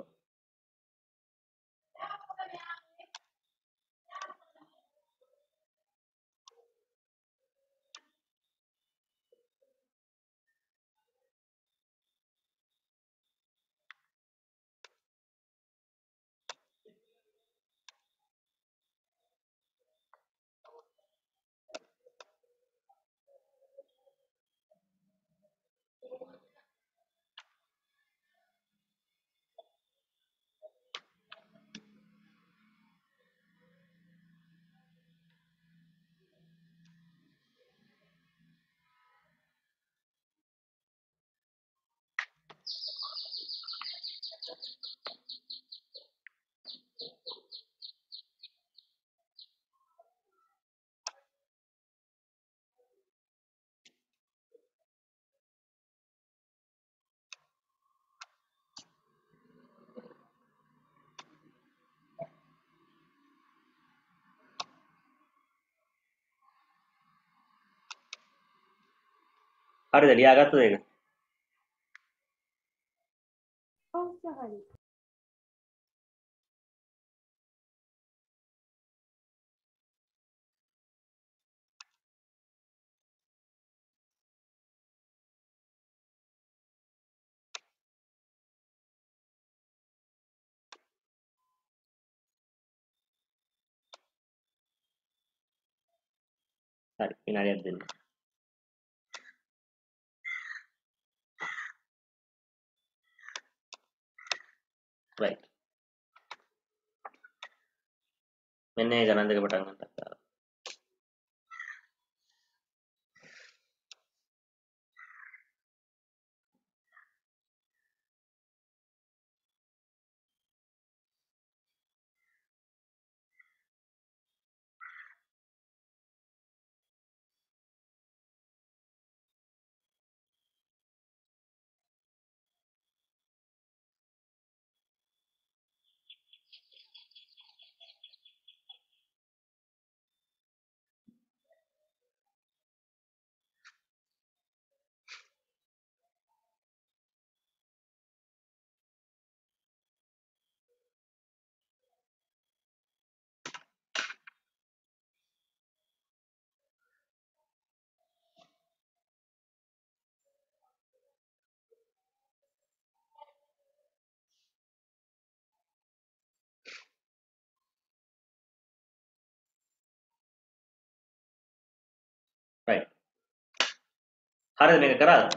Speaker 1: හරිද ලියාගත්තද ඒක?
Speaker 3: ඔව් සහරි.
Speaker 1: හරි විනාඩියක් දෙන්න. right. මෙන්න මේ ගණන් දෙක පටන් ගන්නවා. right. හරිද මේක කරාද?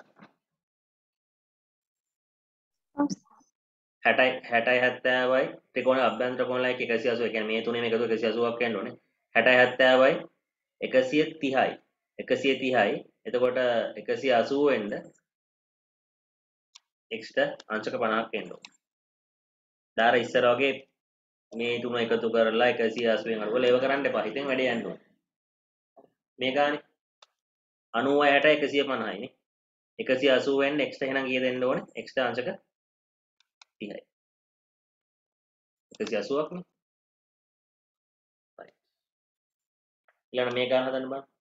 Speaker 2: ඔව් සර්.
Speaker 1: හැටයි හැටයි හැත්තෑවයි ත්‍රිකෝණ අභ්‍යන්තර කොණ ලයික එකසිය අසූ. ඒ කියන්නේ මේ තුනේම එකතු එකසිය අසූවක් වෙන්න ඕනේ. හැටයි හැත්තෑවයි එකසිය තිහයි. එකසිය තිහයි. එතකොට එකසිය අසූ වෙන්න x ට අංශක පනහක් එන්න ඕනේ. දාර ඉස්සර වගේ මේ තුන එකතු කරලා එකසිය අසූවෙන් අඩු කරලා ඒව කරන්න එපා. හිතෙන් වැඩේ යන්න ඕනේ. මේ ගානේ අනූවයි හැටයි එකසිය පනහයි නේ. එකසිය අසූ වෙන්න x ට එහෙනම් කීයද එන්න ඕනේ? x ට අංශක තිහයි. එකසිය අසූවක් නේ. right. ඊළඟ මේ ගාන හදන්න බලන්න.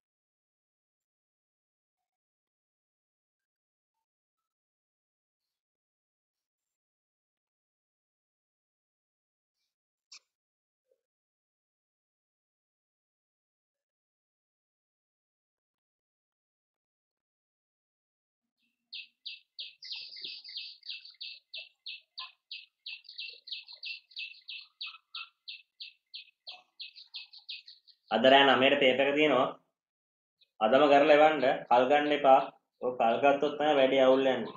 Speaker 1: අද රෑ නවයට පේපර් එක තියෙනවා. අදම කරලා එවන්න. කල් ගන්න එපා. ඔය කල් ගත්තොත් තමයි වැඩේ අවුල් යන්නේ.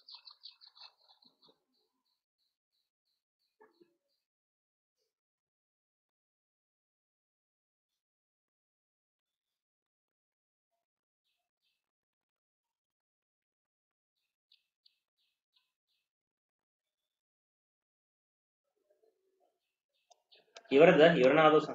Speaker 1: ඉවරද? ඉවර නාදෝසන්.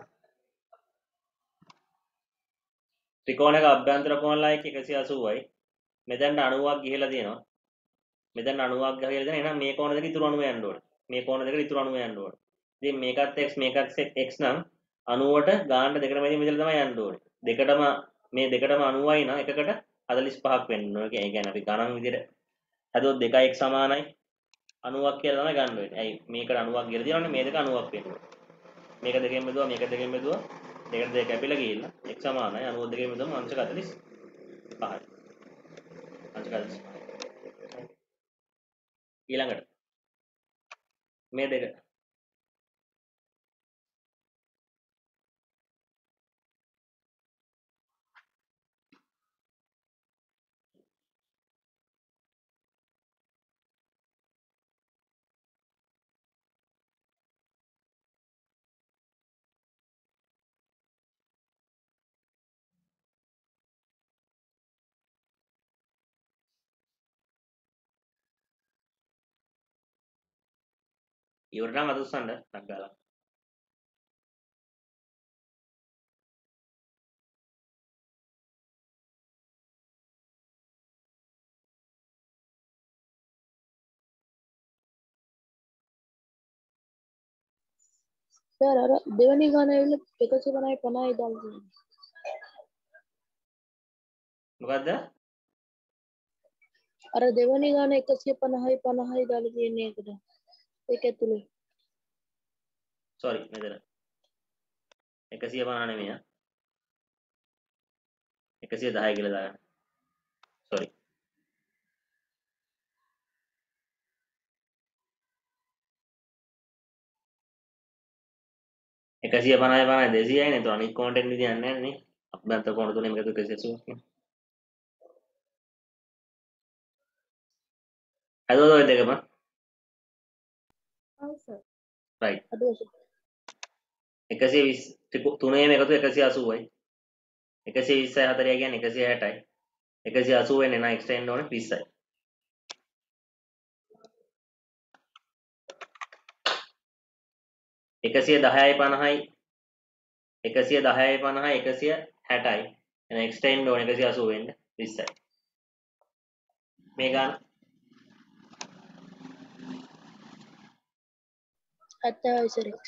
Speaker 1: ත්‍රිකෝණයක අභ්‍යන්තර කොණ ලයික එකසිය අසූවයි. මෙතෙන්ට අනූවක් ගිහිලා තියෙනවා. මෙතෙන්ට අනූවක් ගිහිලා තියෙනවා. එහෙනම් මේ කොණ දෙක ඉතුරු අනූව යන්න ඕනේ. මේ කොණ දෙක ඉතුරු අනූව යන්න ඕනේ. ඉතින් මේකත් x මේකත් x නම් අනූවට ගානට දෙකට මැදින් මෙතන තමයි යන්න ඕනේ. දෙකටම මේ දෙකටම අනූවයි නම් එකකට හතළිස් පහක් වෙන්න ඕනේ. ඒ කියන්නේ අපි ගණන් විදිහට හදුවොත් දෙකයි එක සමානයි අනූවක් කියලා තමයි ගන්න වෙන්නේ. ඇයි මේකට අනූවක් කියලා තියෙනවනේ මේ දෙක අනූවක් වෙන්න ඕනේ. මේක දෙකෙන් බෙදුවා මේක දෙකෙන් බෙදුවා දෙකට දෙක කැපිලා ගිහිල්ලා එක සමානයි අනූව දෙකෙන් බෙදුවම අංශක හතළිස් පහයි. අංශක හතළිස් පහයි. ඊළඟට මේ දෙක ඉවර නම් අත උස්සන්න ටක් ගාලා.
Speaker 3: සර් අර දෙවෙනි ගාන ඇවිල්ලා එකසිය පනහයි පනහයි දාලා තියෙනවා.
Speaker 1: මොකද්ද?
Speaker 3: අර දෙවෙනි ගාන එකසිය පනහයි පනහයි දාලා තියෙන්නේ ඒකට. ඒක ඇතුලේ.
Speaker 1: සෝරි මෙතන එකසිය පනහ නෙමෙයි ආ. එකසිය දහය කියලා දාගන්න. සෝරි. එකසිය පනහයි පනහයි දෙසීයයි නේ. તો අනිත් කොන්ටෙන්ට් විදිහ යන්නේ නැහැ නේ. අභ්‍යන්තර කොණ තුනෙන් එකතු එකසිය අසූවක් නේ. හදුවද ඔය දෙකම?
Speaker 2: ඔව් සර්.
Speaker 1: රයිට්.
Speaker 3: හදුවා සර්.
Speaker 1: එකසිය විස්ස තුනේම එකතු එකසිය අසූවයි. එකසිය විස්සයි හතලිහයි කියන්නේ එකසිය හැටයි. එකසිය අසූව වෙන්නේ නම් එක්ස්ටෙන්ඩ් ඕනේ විස්සයි. එකසිය දහයයි පනහයි එකසිය දහයයි පනහයි එකසිය හැටයි. එහෙනම් එක්ස්ටෙන්ඩ් ඕනේ එකසිය අසූව වෙන්න විස්සයි. මේ ගාන
Speaker 3: හතයි සර් x.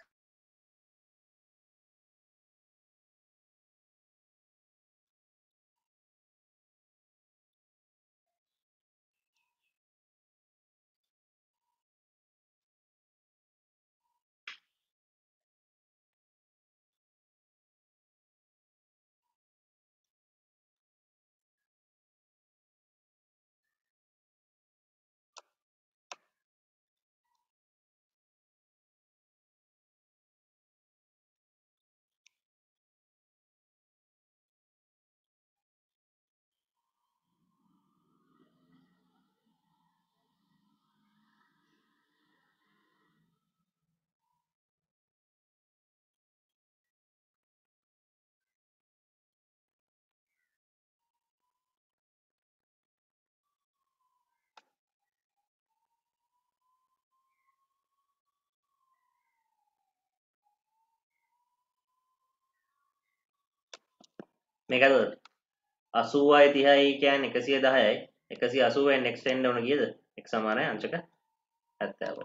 Speaker 1: මේක හදුවද? අසූවයි තිහයි කියන්නේ එකසිය දහයයි. එකසිය අසූව වෙන්න එක්ස්ටෙන්ඩ් ඕන කීයද? x සමානයි අංශක හැත්තෑවයි.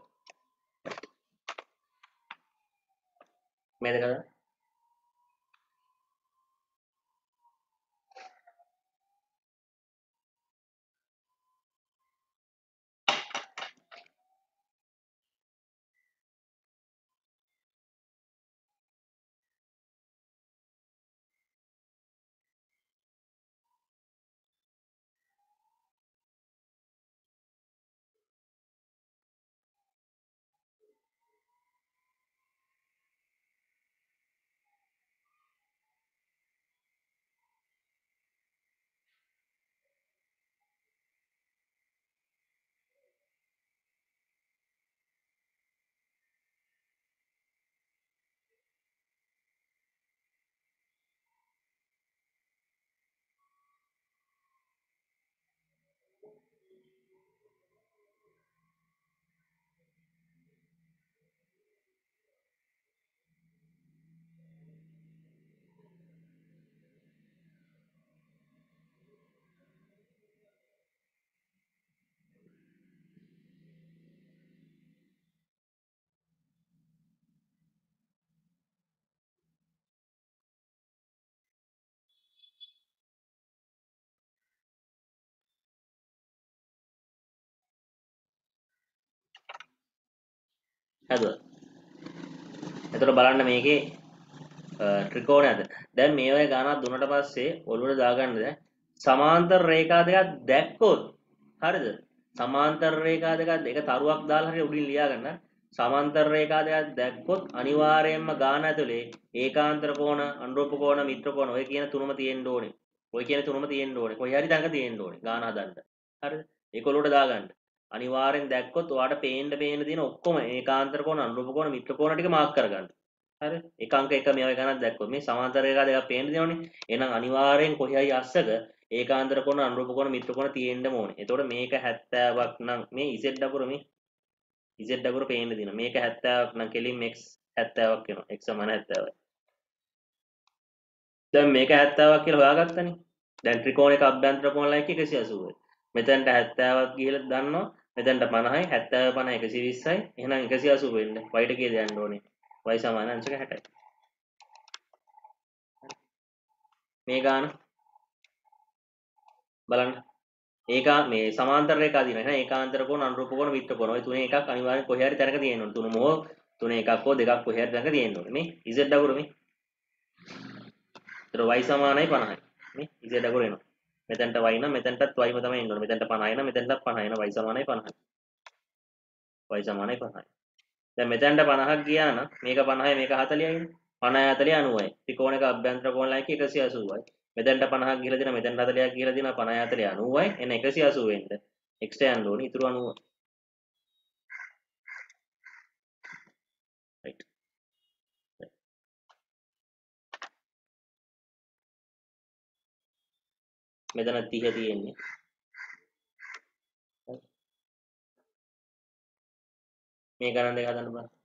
Speaker 1: මේ දෙක ගන්න. හදුවා. එතකොට බලන්න මේකේ ත්‍රිකෝණයද. දැන් මේ වගේ ගානක් දුන්නට පස්සේ ඔළුවට දාගන්න දැන් සමාන්තර රේඛා දෙකක් දැක්කොත් හරිද? සමාන්තර රේඛා දෙකක් එක තරුවක් දාලා හරි උඩින් ලියා ගන්න. සමාන්තර රේඛා දෙකක් දැක්කොත් අනිවාර්යයෙන්ම ගාන ඇතුලේ ඒකාන්තර කෝණ, අනුරූප කෝණ, මිත්‍ර කෝණ ඔය කියන තුනම තියෙන්න ඕනේ. ඔය කියන තුනම තියෙන්න ඕනේ. කොහේ හරි තැනක තියෙන්න ඕනේ ගාන හදන්න. හරිද? ඒක ඔළුවට දාගන්න. අනිවාර්යෙන් දැක්කොත් ඔයාට පේන්න පේන්න තියෙන ඔක්කොම ඒකාන්තර කෝණ, අනුරූප කෝණ, මිත්‍ර කෝණ ටික මාක් කරගන්න. හරි එක අංක එක මේ වගේ ගණන් දැක්කොත් මේ සමාන්තර රේඛා දෙකක් පේන්න දෙනවනේ. එහෙනම් අනිවාර්යෙන් කොහේ හරි අස්සක ඒකාන්තර කෝණ අනුරූප කෝණ මිත්‍ර කෝණ තියෙන්න ඕනේ. එතකොට මේක හැත්තෑවක් නම් මේ Z අකුර මේ Z අකුර පේන්න දෙනවා. මේක හැත්තෑවක් නම් කෙලින් x හැත්තෑවක් වෙනවා. x සමාන හැත්තෑවයි. දැන් මේක හැත්තෑවක් කියලා හොයාගත්තනේ. දැන් ත්‍රිකෝණයක අභ්‍යන්තර කෝණ ලයික එකසිය අසූවයි. මෙතනට හැත්තෑවක් ගිහලා දන්නවා. මෙතනට පනහයි හැත්තෑව පනහ එකසිය විස්සයි. එහෙනම් එකසිය අසූව වෙන්න y ට කියලා යන්න ඕනේ. y සමාන අංශක හැටයි. මේ ගාන බලන්න. ඒක මේ සමාන්තර රේඛා දින නේ ඒකාන්තර කෝණ අනුරූප කෝණ මිත්‍ර කෝණ ඔය තුනේ එකක් අනිවාර්යෙන් කොහේ හරි තැනක තියෙන්න ඕනේ. තුන මොහ තුනේ එකක් හෝ දෙකක් කොහේ හරි තැනක තියෙන්න ඕනේ. මේ z අකුර මේ. ඒතර y සමානයි පනහයි. මේ z අකුර එනවා. මෙතනට y නම් මෙතනටත් y ම තමයි එන්න ඕනේ. මෙතනට පනහයි නම් මෙතනටත් පනහයි එනවා. y සමානයි පනහයි. y සමානයි පනහයි. දැන් මෙතනට පනහක් ගියා නම් මේක පනහයි මේක හතලියයිනේ. පනහයි හතලිය අනූවයි. ත්‍රිකෝණයක අභ්‍යන්තර කෝණ ලයික එකසිය අසූවයි. මෙතනට පනහක් ගිහලා දෙනවා මෙතනට හතලියක් ගිහලා දෙනවා පනහයි හතලිය අනූවයි. එන එකසිය අසූව වෙන්න x ට යන්න ඕනේ ඉතුරු අනූව. right. මෙතන තිහ තියෙන්නේ. මේ ගණන් දෙක හදන්න බලන්න.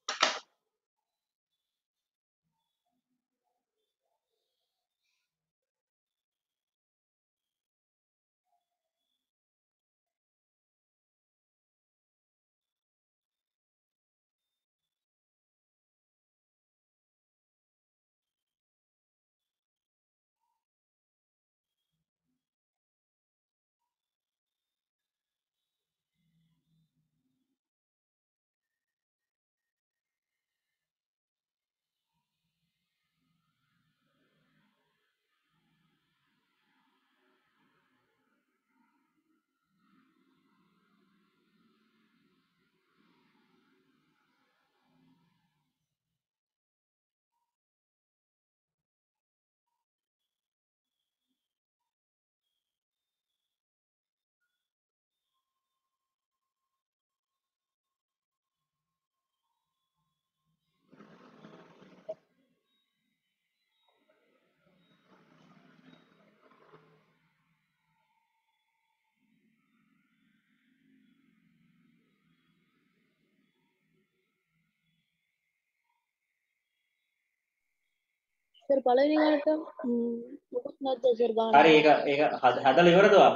Speaker 3: සර් පළවෙනි ගානට මොකක් නැද්ද සර් ගාන?
Speaker 1: හරි ඒක ඒක හදලා ඉවරද ඔයා?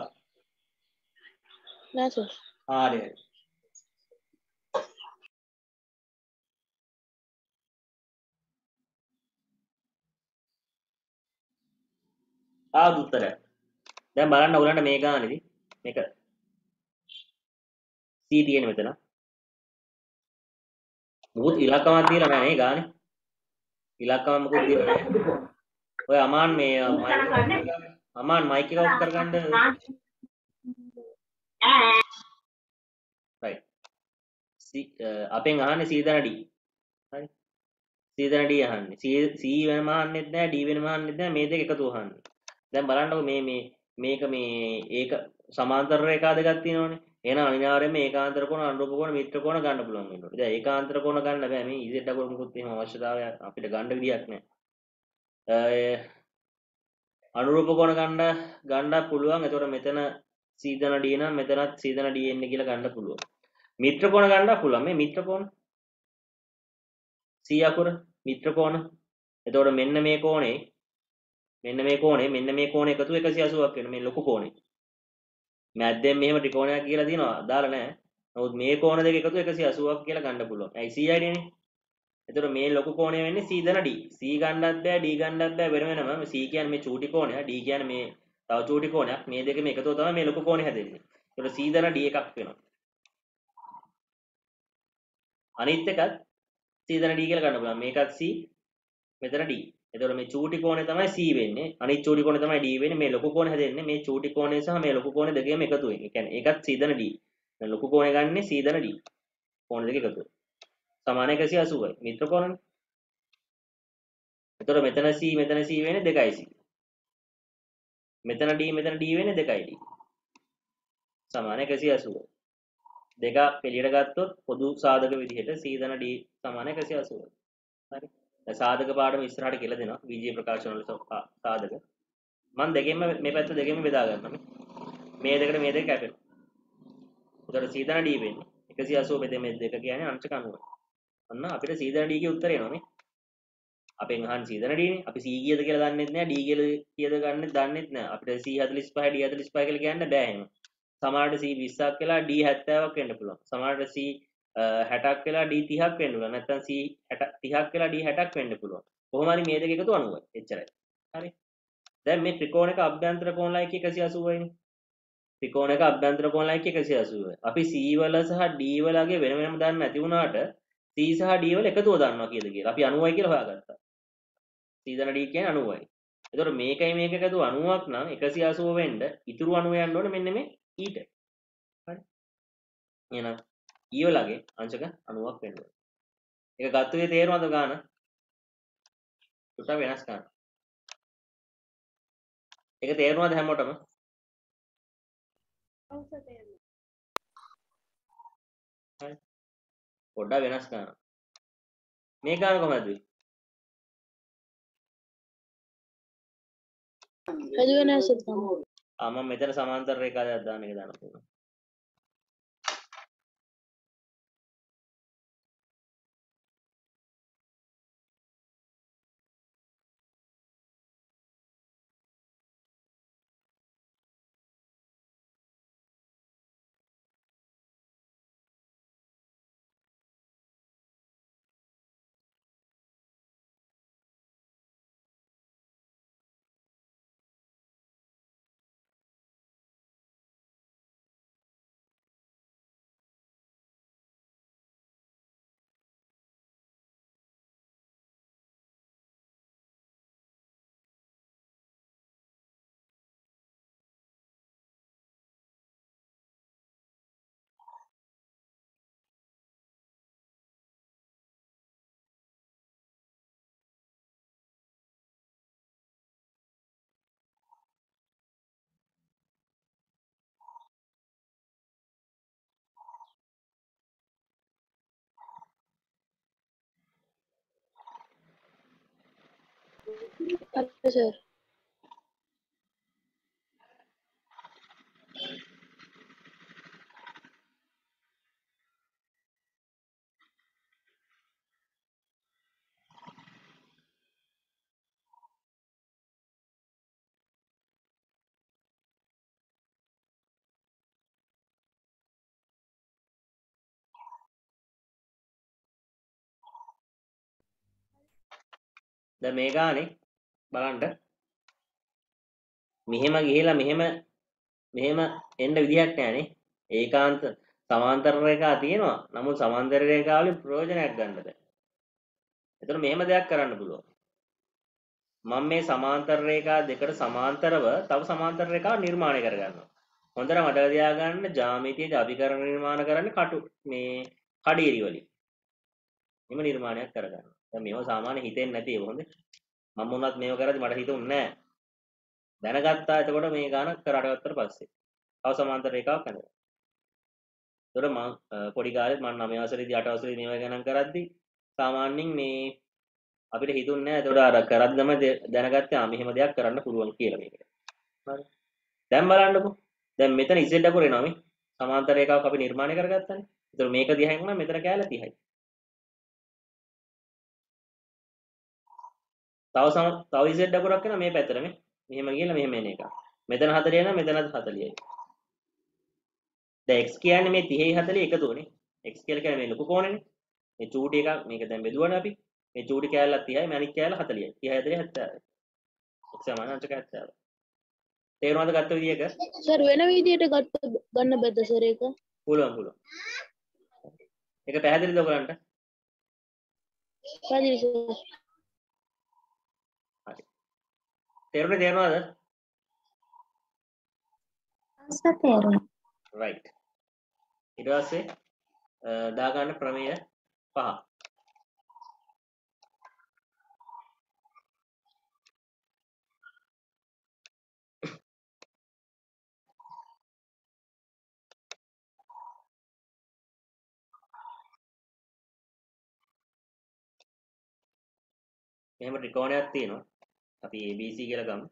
Speaker 3: නෑ සර්.
Speaker 1: හරි. ආ උත්තරය. දැන් බලන්න ඔයගලන්ට මේ ගානේදී මේක C තියෙන මෙතන. මොකද ඉලක්කමක් දීලා නැහැ නේ ගානේ. ඉලක්කම මොකද දීලා නැහැ. ඔය අමාන් මේ අමාන් මයික් එක ඔෆ් කරගන්න. right. C අපෙන් අහන්නේ C දන D. හරි. C දන D අහන්නේ. C C වෙනම අහන්නෙත් නැහැ D වෙනම අහන්නෙත් නැහැ මේ දෙක එකතු අහන්නේ. දැන් බලන්නකො මේ මේ මේක මේ ඒක සමාන්තර රේඛා දෙකක් තියෙනවනේ. එහෙනම් අනිවාර්යයෙන්ම ඒකාන්තර කෝණ අනුරූප කෝණ මිත්‍ර කෝණ ගන්න පුළුවන් වෙනවා. දැන් ඒකාන්තර කෝණ ගන්න බෑ මේ Z අකුර මොකුත් එහෙම අවශ්‍යතාවයක් අපිට ගන්න විදියක් නැහැ. අනුරූප කෝණ ගන්න ගන්නත් පුළුවන්. එතකොට මෙතන C දන D නම් මෙතනත් C දන D එන්නේ කියලා ගන්න පුළුවන්. මිත්‍ර කෝණ ගන්නත් පුළුවන්. මේ මිත්‍ර කෝණ C අකුර මිත්‍ර කෝණ. එතකොට මෙන්න මේ කෝණේ මෙන්න මේ කෝණේ මෙන්න මේ කෝණේ එකතු එකසිය අසූවක් වෙන මේ ලොකු කෝණේ. මැද්දෙන් මෙහෙම ත්‍රිකෝණයක් කියලා දිනවා දාලා නැහැ. නමුත් මේ කෝණ දෙක එකතු එකසිය අසූවක් කියලා ගන්න පුළුවන්. ඇයි C අයිනේ? එතකොට මේ ලොකු කෝණය වෙන්නේ C දන D. C ගන්නත් බෑ D ගන්නත් බෑ වෙන වෙනම. C කියන්නේ මේ චූටි කෝණය, D කියන්නේ මේ තව චූටි කෝණයක්. මේ දෙක මේ එකතුව තමයි මේ ලොකු කෝණය හැදෙන්නේ. එතකොට C දන D එකක් වෙනවා. අනිත් එකත් c දන d කියලා ගන්න පුළුවන්. මේකත් c මෙතන d. එතකොට මේ චූටි කෝණය තමයි c වෙන්නේ. අනිත් චූටි කෝණය තමයි d වෙන්නේ. මේ ලොකු කෝණය හැදෙන්නේ මේ චූටි කෝණය සහ මේ ලොකු කෝණය දෙකේම එකතු වෙන්නේ. ඒ කියන්නේ ඒකත් c දන d. දැන් ලොකු කෝණය ගන්නේ c දන d. කෝණ දෙක එකතු වෙනවා. සමාන එකසිය අසූවයි. මිත්‍ර කෝණනේ. එතකොට මෙතන c මෙතන c වෙන්නේ දෙකයි c. මෙතන d මෙතන d වෙන්නේ දෙකයි d. සමාන එකසිය අසූවයි. දෙක එළියට ගත්තොත් පොදු සාධක විදිහට c ධන d සමාන එකසිය අසූවයි. හරි. දැන් සාධක පාඩම ඉස්සරහට කියලා දෙනවා. බීජීය ප්‍රකාශන වල සාධක. මම දෙකෙන්ම මේ පැත්ත දෙකෙන්ම බෙදා ගන්නවා මේ. මේ දෙකට මේ දෙක කැපෙනවා. ඒතකොට c ධන d වෙන්නේ එකසිය අසූව බෙදෙන මේ දෙක කියන්නේ අංශක අනූවයි. අන්න අපිට c ධන d ගේ උත්තරය එනවා මේ. අපෙන් අහන්නේ c ධන d නේ. අපි c කීයද කියලා දන්නෙත් නෑ, d කීයද ගන්නෙත් දන්නෙත් නෑ. අපිට c හතළිස් පහයි d හතළිස් පහයි කියලා කියන්න බෑ එහෙම. සමහරට c විස්සක් කියලා d හැත්තෑවක් වෙන්න පුළුවන්. සමහරට c හැටක් කියලා d තිහක් වෙන්න පුළුවන්. නැත්නම් c තිහක් කියලා d හැටක් වෙන්න පුළුවන්. කොහොම හරි මේ දෙක එකතු අනූවයි. එච්චරයි. හරි. දැන් මේ ත්‍රිකෝණයක අභ්‍යන්තර කෝණ ලයික එකසිය අසූවයි නේ. ත්‍රිකෝණයක අභ්‍යන්තර කෝණ ලයික එකසිය අසූවයි. අපි c වල සහ d වලගේ වෙන වෙනම දන්නේ නැති වුණාට c සහ d වල එකතුව දන්නවා කීයද කියලා. අපි අනූවයි කියලා හොයාගත්තා. c ධන d කියන්නේ අනූවයි. එතකොට මේකයි මේක එකතුව අනූවක් නම් එකසිය අසූව වෙන්න ඉතුරු අනූව යන්න ඕනේ මෙන්න මේ ඊට. හරි. එහෙනම් ඊ වලගේ අංශක අනූවක් වෙන්න ඕනේ. ඒක ගත්තේ තේරෙනවද ගාන? උට වෙනස් ගන්න. ඒක තේරෙනවද හැමෝටම?
Speaker 3: ඔව් සර් තේරෙනවා.
Speaker 1: හරි. පොඩ්ඩක් වෙනස් ගන්න. මේ ගාන කොහමද වෙන්නේ?
Speaker 3: හැදුවේ නැහැ සර් තමයි.
Speaker 1: ආ මම මෙතන සමාන්තර රේඛාවක් දාන්න එක දාන්න පුළුවන්.
Speaker 3: හරි සර්.
Speaker 1: දැන් මේ ගානේ බලන්න මෙහෙම ගිහිලා මෙහෙම මෙහෙම එන්න විදිහක් නැහැනේ. ඒකාන්ත සමාන්තර රේඛා තියෙනවා. නමුත් සමාන්තර රේඛා වලින් ප්‍රයෝජනයක් ගන්න බෑ. එතකොට මෙහෙම දෙයක් කරන්න පුළුවන්. මම මේ සමාන්තර රේඛා දෙකට සමාන්තරව තව සමාන්තර රේඛාවක් නිර්මාණය කරගන්නවා. හොඳට මතක තියාගන්න ජ්‍යාමිතියේ අභිකරණ නිර්මාණ කරන්නේ කටු මේ කඩේරි වලින්. එහෙම නිර්මාණයක් කරගන්නවා. දැන් මේව සාමාන්‍ය හිතෙන්නේ නැති ඒවා හොඳේ. මම මොනවත් මේව කරද්දි මට හිතුන්නේ නැහැ. දැනගත්තා එතකොට මේ ගාන කරාට ගත්තට පස්සේ. තව සමාන්තර රේඛාවක් හදනවා. ඒතකොට මම පොඩි කාලේ මම නවය වසරේදී අට වසරේදී මේවා ගණන් කරද්දි සාමාන්‍යයෙන් මේ අපිට හිතුන්නේ නැහැ. ඒතකොට අර කරද්දි තමයි දැනගත්තේ ආ මෙහෙම දෙයක් කරන්න පුළුවන් කියලා මේකට. හරි. දැන් බලන්නකෝ. දැන් මෙතන Z අකුර එනවා මේ. සමාන්තර රේඛාවක් අපි නිර්මාණය කරගත්තානේ. ඒතකොට මේක දිහායින් වුණා මෙතන කෑල්ල තිහයි. තව සම තව Z අකුරක් එනවා මේ පැත්තට මේ. මෙහෙම ගිහලා මෙහෙම එන එක. මෙතන හතලිය නම් මෙතනත් හතලියයි. දැන් x කියන්නේ මේ තිහයි හතලිය එකතුවනේ. x කියලා කියන්නේ මේ ලොකු කෝණෙනේ. මේ චූටි එක මේක දැන් බෙදුවනේ අපි. මේ චූටි කෑල්ලක් තිහයි මේ අනිත් කෑල්ල හතලියයි. තිහයි හතලිය හැත්තෑවයි. x සමාන අංශක හැත්තෑවයි. තේරුණාද ගත්ත විදියක?
Speaker 3: සර් වෙන විදියට ගත්ත ගන්න බැද්ද සර් ඒක?
Speaker 1: පුළුවන් පුළුවන්. ඒක පැහැදිලිද ඔයගලන්ට?
Speaker 3: පැහැදිලි සර්.
Speaker 1: හරි. තේරුණේ තේරෙනවද?
Speaker 2: සර් තේරුණා.
Speaker 1: right. ඊට පස්සේ දාගන්න ප්‍රමේය පහ. මෙහෙම ත්‍රිකෝණයක් තියෙනවා. අපි A B C කියලා ගමු.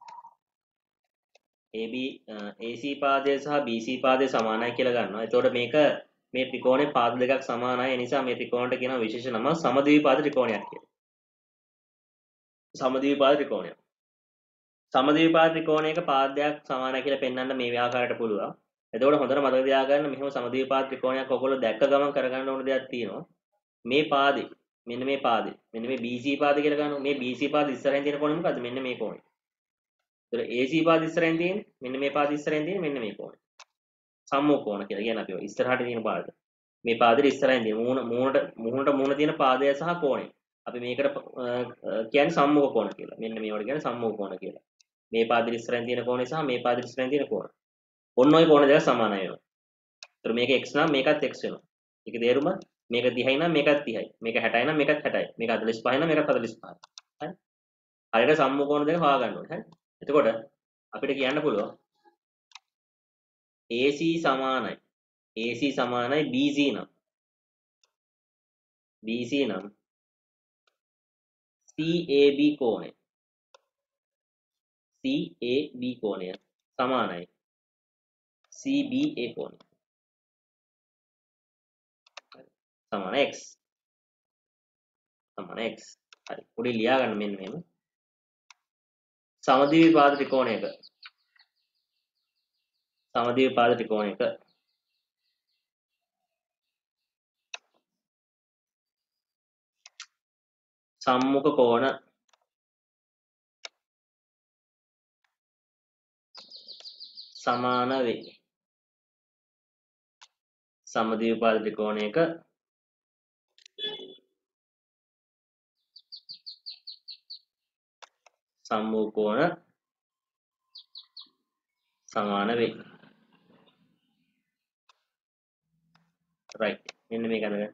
Speaker 1: A B A C පාදය සහ B C පාදය සමානයි කියලා ගන්නවා. එතකොට මේක මේ ත්‍රිකෝණේ පාද දෙකක් සමානයි. ඒ නිසා මේ ත්‍රිකෝණයට කියනවා විශේෂ නම සමද්විපාද ත්‍රිකෝණයක් කියලා. සමද්විපාද ත්‍රිකෝණයක්. සමද්විපාද ත්‍රිකෝණයක පාදයක් සමානයි කියලා පෙන්වන්න මේ ආකාරයට පුළුවන්. එතකොට හොඳට මතක තියාගන්න මෙහෙම සමද්විපාද ත්‍රිකෝණයක් ඔයගොල්ලෝ දැක්ක ගමන් කරගන්න ඕන දෙයක් තියෙනවා. මේ පාදේ මෙන්න මේ පාදේ මෙන්න මේ B C පාදේ කියලා ගන්නවා. මේ B C පාද ඉස්සරහින් තියෙන කොනේ මොකද්ද? මෙන්න මේ කොනේ. ඒතර A C පාද ඉස්සරහින් තියෙන්නේ මෙන්න මේ පාද ඉස්සරහින් තියෙන්නේ මෙන්න මේ කොනේ. සම්මුඛ කෝණ කියලා කියන්නේ අපි ඔය ඉස්සරහට තියෙන පාද. මේ පාදෙට ඉස්සරහින් තියෙන මූණ මූණට මූණට මූණ තියෙන පාදය සහ කෝණය. අපි මේකට කියන්නේ සම්මුඛ කෝණ කියලා. මෙන්න මේවට කියන්නේ සම්මුඛ කෝණ කියලා. මේ පාදෙට ඉස්සරහින් තියෙන කෝණය සහ මේ පාදෙට ඉස්සරහින් තියෙන කෝණ. ඔන්න ඔය කෝණ දෙක සමානයි වෙනවා. ඒතර මේක x නම් මේකත් x වෙනවා. ඒකේ තේරුම මේක තිහයි නම් මේකත් තිහයි. මේක හැටයි නම් මේකත් හැටයි. මේක හතළිස් පහයි නම් මේකත් හතළිස් පහයි. හරි. හරියට සම්මුඛ කෝණ දෙක හොයා ගන්න ඕනේ. හරි. එතකොට අපිට කියන්න පුළුවන් A C සමානයි A C සමානයි B C නම් B C නම් C A B කෝණය C A B කෝණය සමානයි C B A කෝණය සමාන x සමාන x. හරි. උඩින් ලියා ගන්න මෙන්න මෙහෙම. සමද්විපාද ත්‍රිකෝණයක සමද්විපාද ත්‍රිකෝණයක සම්මුඛ කෝණ සමාන වේ. සමද්විපාද ත්‍රිකෝණයක සම්මුඛ කෝණ සමාන වේ. right. මෙන්න මේක අරගෙන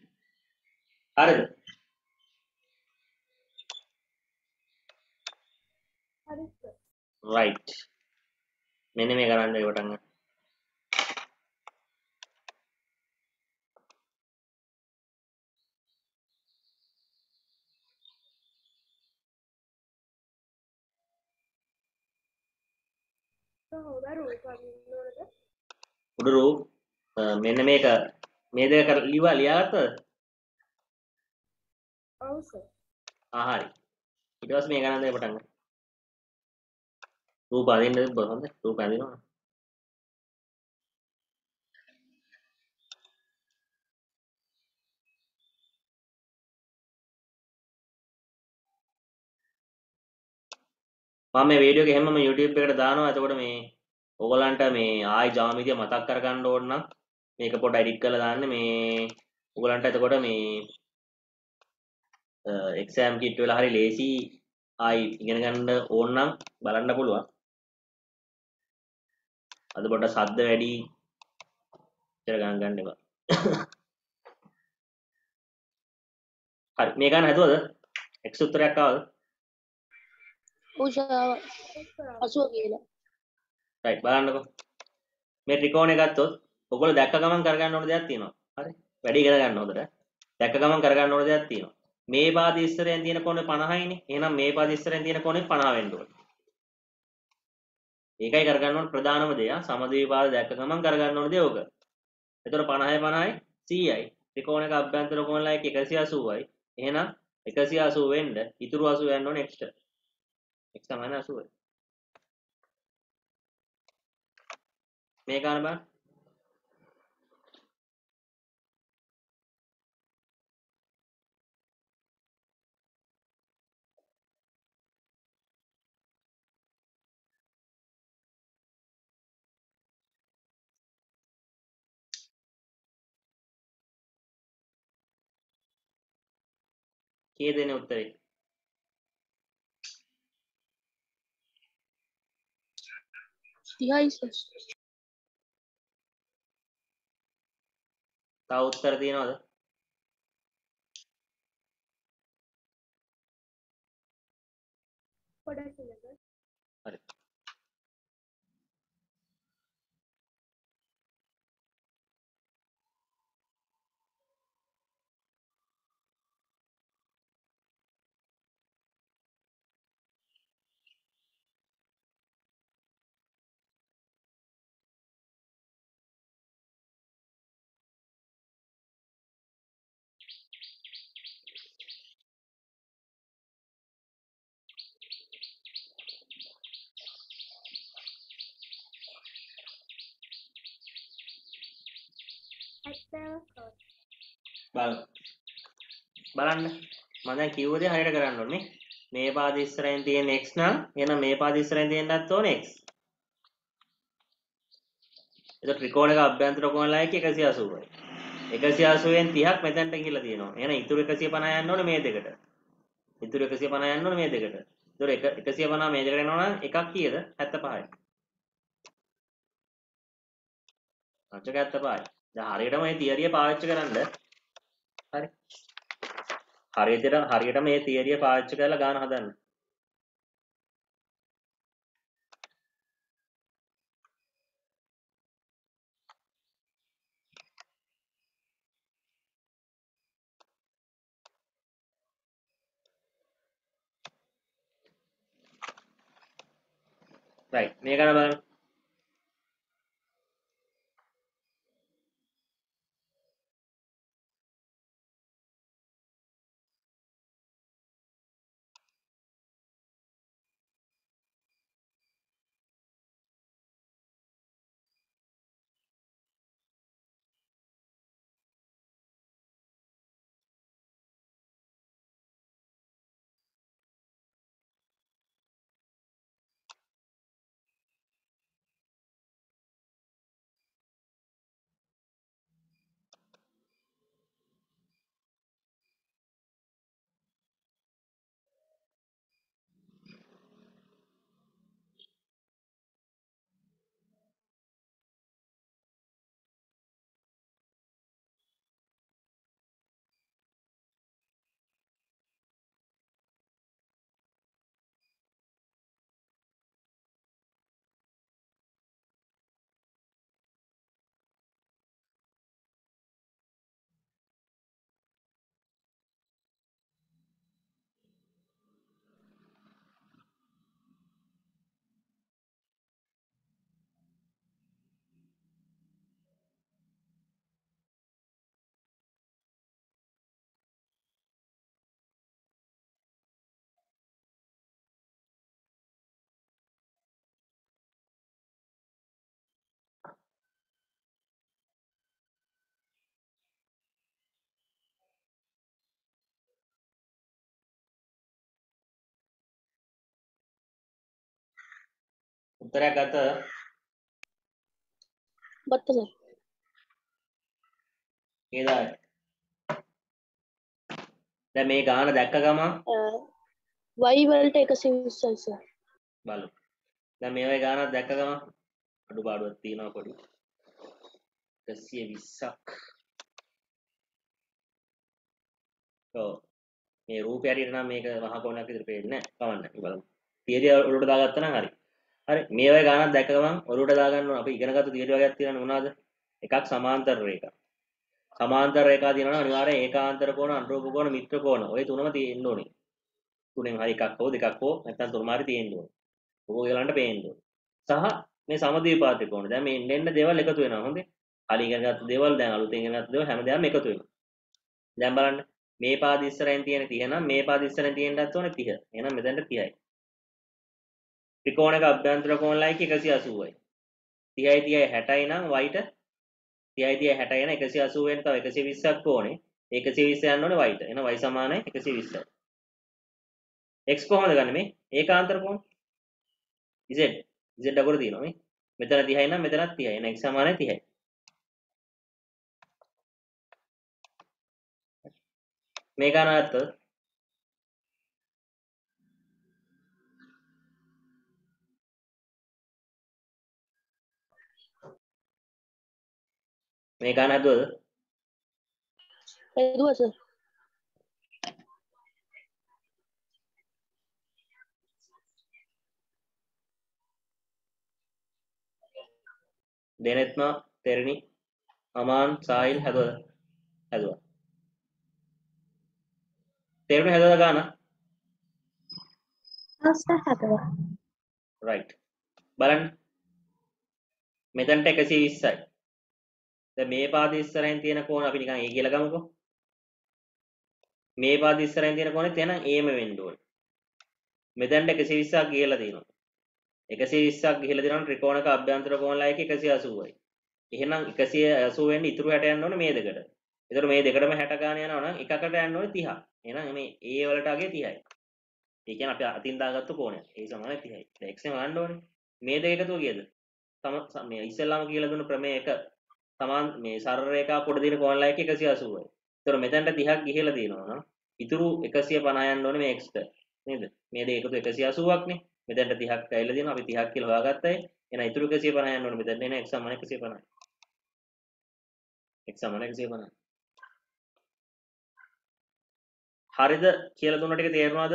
Speaker 1: හරිද? right මෙන්න මේ කරන්න පටන් ගන්න උඩ රූප මෙන්න මේක මේ දෙක කර ලියවා ලියාගත්තද
Speaker 4: ඔව් සර්.
Speaker 1: ආ හරි ඊට පස්සේ මේ ගණන් දෙක පටන් ගන්න රූප අදින්න තිබ්බ හොඳ රූප අදිනවා මම මේ වීඩියෝ එක හැමම YouTube එකට දානවා එතකොට මේ ඕගලන්ට මේ ආයි ජ්‍යාමිතිය මතක් කරගන්න ඕන නම් මේක පොඩ්ඩක් එඩිට් කරලා දාන්න මේ ඕගලන්ට එතකොට මේ එක්සෑම් කිට් වල හරි ලේසි ආයි ඉගෙන ගන්න ඕන නම් බලන්න පුළුවන් අද පොඩ්ඩක් සද්ද වැඩි ඉතර ගණන් ගන්න එපා හරි මේ ගන්න හදුවද x උත්තරයක් ආවද
Speaker 3: උෂාව අසුව කියලා.
Speaker 1: රයිට් බලන්නකෝ මේ ත්‍රිකෝණය ගත්තොත් ඔයගොල්ලෝ දැක්ක ගමන් කරගන්න ඕන දෙයක් තියෙනවා හරි වැඩි ඉගෙන ගන්න හොඳට දැක්ක ගමන් කරගන්න ඕන දෙයක් තියෙනවා මේ පාද ඉස්සරෙන් තියෙන කොනේ පනහයිනේ එහෙනම් මේ පාද ඉස්සරෙන් තියෙන කොනේ පනහ වෙන්න ඕනේ ඒකයි කරගන්න ඕන ප්‍රධානම දේ සමද්වි පාද දැක්ක ගමන් කරගන්න ඕන දේ ඕක එතකොට පනහයි පනහයි සීයයි ත්‍රිකෝණයක අභ්‍යන්තර කෝණ ලයික එකසිය අසූවයි එහෙනම් එකසිය අසූ වෙන්න ඉතුරු අසූ යන්න ඕනේ x ට x තමයි අසූව මේ ගන්න බලන්න කී දෙනේ උත්තරේ
Speaker 3: තිහයි සර්.
Speaker 1: තව උත්තර තියෙනවද
Speaker 4: පොඩක් ඉන්නකෝ.
Speaker 1: හරි
Speaker 4: ඇත්තම
Speaker 1: බලන්න බලන්න මම දැන් කිව්ව දේ හරියට කරන්න ඕනේ මේ පාද ඉස්සරහින් තියෙන x නම් එහෙනම් මේ පාද ඉස්සරහින් තියෙන්නත් ඕනේ x එතකොට ත්‍රිකෝණයක අභ්‍යන්තර කෝණ ලයික එකසිය අසූවයි එකසිය අසූවෙන් තිහක් මෙතනට ගිහිල්ලා තියෙනවා එහෙනම් ඉතුරු එකසිය පනහ යන්න ඕනේ මේ දෙකට ඉතුරු එකසිය පනහ යන්න ඕනේ මේ දෙකට එතකොට එකසිය පනහ මේ දෙකට යනවා නම් එකක් කීයද හැත්තපහයි අංශක හැත්තපහයි දැන් හරියටම මේ තියරිය පාවිච්චි කරන්න හරි හරියට හරියට මේ තියරිය පාවිච්චි කරලා ගාන හදන්න රයිට් මේ ගන්න බලන්න උත්තරයක් ගත්ත
Speaker 3: ගත්ත සර්.
Speaker 1: ඒදායි. දැන් මේ ගාන දැක්ක ගමන්
Speaker 3: y වලට එකසිය විස්සයි සර්.
Speaker 1: බලමු. දැන් මේ වගේ ගානක් දැක්ක ගමන් අඩුපාඩුවක් තියෙනවා පොඩි. එකසිය විස්සක්. ඔව්. මේ රූපය හරියට නම් මේක මහා කෝණයක් විදිහට පේන්නේ නැහැ. කවන්න. බලමු. තියරිය ඔලුවට දාගත්තා නම් හරි. හරි. මේ වගේ ගානක් දැක්ක ගමන් ඔලුවට දාගන්න ඕන. අපි ඉගෙනගත්තු තියරි වගේක් තියෙනවනේ මොනවාද? එකක් සමාන්තර රේඛා. සමාන්තර රේඛා තියෙනවා නම් අනිවාර්යයෙන් ඒකාන්තර කෝණ, අනුරූප කෝණ, මිත්‍ර කෝණ. ඔය තුනම තියෙන්න ඕනේ. තුනෙන් හරි එකක් හෝ දෙකක් හෝ නැත්නම් තුනම හරි තියෙන්න ඕනේ. ඔක ඔයගලන්ට පේන්න ඕනේ. සහ මේ සමද්විපාත කෝණ. දැන් මේ එන්න එන්න දේවල් එකතු වෙනවා. හොඳේ. කලින් ඉගෙනගත්තු දේවල් දැන් අලුතෙන් ඉගෙනගත්තු දේවල් හැමදේම එකතු වෙනවා. දැන් බලන්න මේ පාද ඉස්සරහින් තියෙන තිහ නම් මේ පාද ඉස්සරහින් තියෙන්නත් ඕනේ තිහ. එහෙනම් මෙතනට තිහයි. ත්‍රිකෝණයක අභ්‍යන්තර කෝණ ලයික එකසිය අසූවයි. තිහයි තිහයි හැටයි නම් y ට තිහයි තිහයි හැටයි නම් එකසිය අසූව වෙන තව එකසිය විස්සක් ඕනේ. එකසිය විස්ස යන්න ඕනේ y ට. එහෙනම් y සමානයි එකසිය විස්සයි. x කොහොමද ගන්නෙ මේ? ඒකාන්තර කෝණ. z z අකුර තියෙනවා මේ. මෙතන තිහයි නම් මෙතනත් තිහයි. එහෙනම් x සමානයි තිහයි. මේ ගාන ගත්තොත් මේ ගාන හදුවද?
Speaker 3: හැදුවා සර්.
Speaker 1: දෙනෙත්ම තෙරණි අමාන් සාහිල් හැදුවද? හැදුවා. තෙරණි හැදුවද ගාන?
Speaker 2: ඔව් සර් හදුවා.
Speaker 1: right. බලන්න. මෙතනට එකසිය විස්සයි. දැන් මේ පාද ඉස්සරහින් තියෙන කෝණ අපි නිකන් a කියලා ගමුකෝ. මේ පාද ඉස්සරහින් තියෙන කෝණෙත් එහෙනම් a ම වෙන්න ඕනේ. මෙතනට එකසිය විස්සක් ගිහලා තියෙනවා. එකසිය විස්සක් ගිහලා තියෙනවා ත්‍රිකෝණක අභ්‍යන්තර කෝණ ලයික එකසිය අසූවයි. එහෙනම් එකසිය අසූව වෙන්න ඉතුරු හැට යන්න ඕනේ මේ දෙකට. ඒතර මේ දෙකටම හැට ගාන යනවා නම් එකකට යන්න ඕනේ තිහ. එහෙනම් මේ a වලට අගේ තිහයි. ඒ කියන්නේ අපි අතින් දාගත්තු කෝණය. a සමානයි තිහයි. දැන් x එක ගන්න ඕනේ. මේ දෙක එකතුව කීයද? තම මේ ඉස්සෙල්ලාම කියලා දුන්න ප්‍රමේය එක සමාන මේ සරල රේඛා කොට දින කෝණ ලයික එකසිය අසූවයි. ඒතර මෙතනට තිහක් ගිහලා තියෙනවා නම් ඉතුරු එකසිය පනහ යන්න ඕනේ මේ x ට. නේද? මේ දෙක එකතු එකසිය අසූවක් නේ. මෙතනට තිහක් ඇවිල්ලා තියෙනවා. අපි තිහක් කියලා හොයාගත්තා. එහෙනම් ඉතුරු එකසිය පනහ යන්න ඕනේ මෙතන. එහෙනම් x සමාන එකසිය පනහයි. x සමාන එකසිය පනහයි. හරිද කියලා දුන්න ටික තේරුණාද?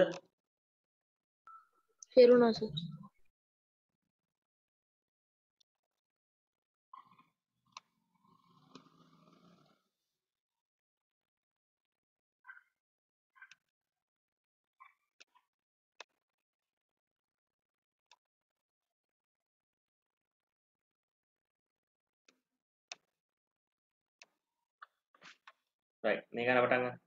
Speaker 3: තේරුණා සර්.
Speaker 1: right. මේ ගන්න පටන් ගන්න.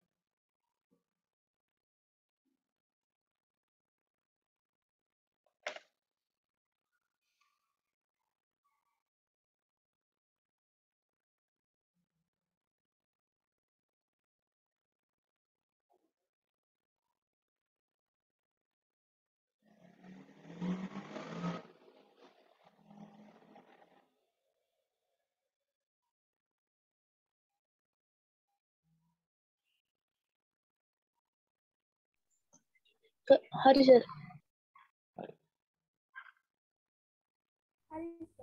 Speaker 3: හරි සර්.
Speaker 4: හරි සර්.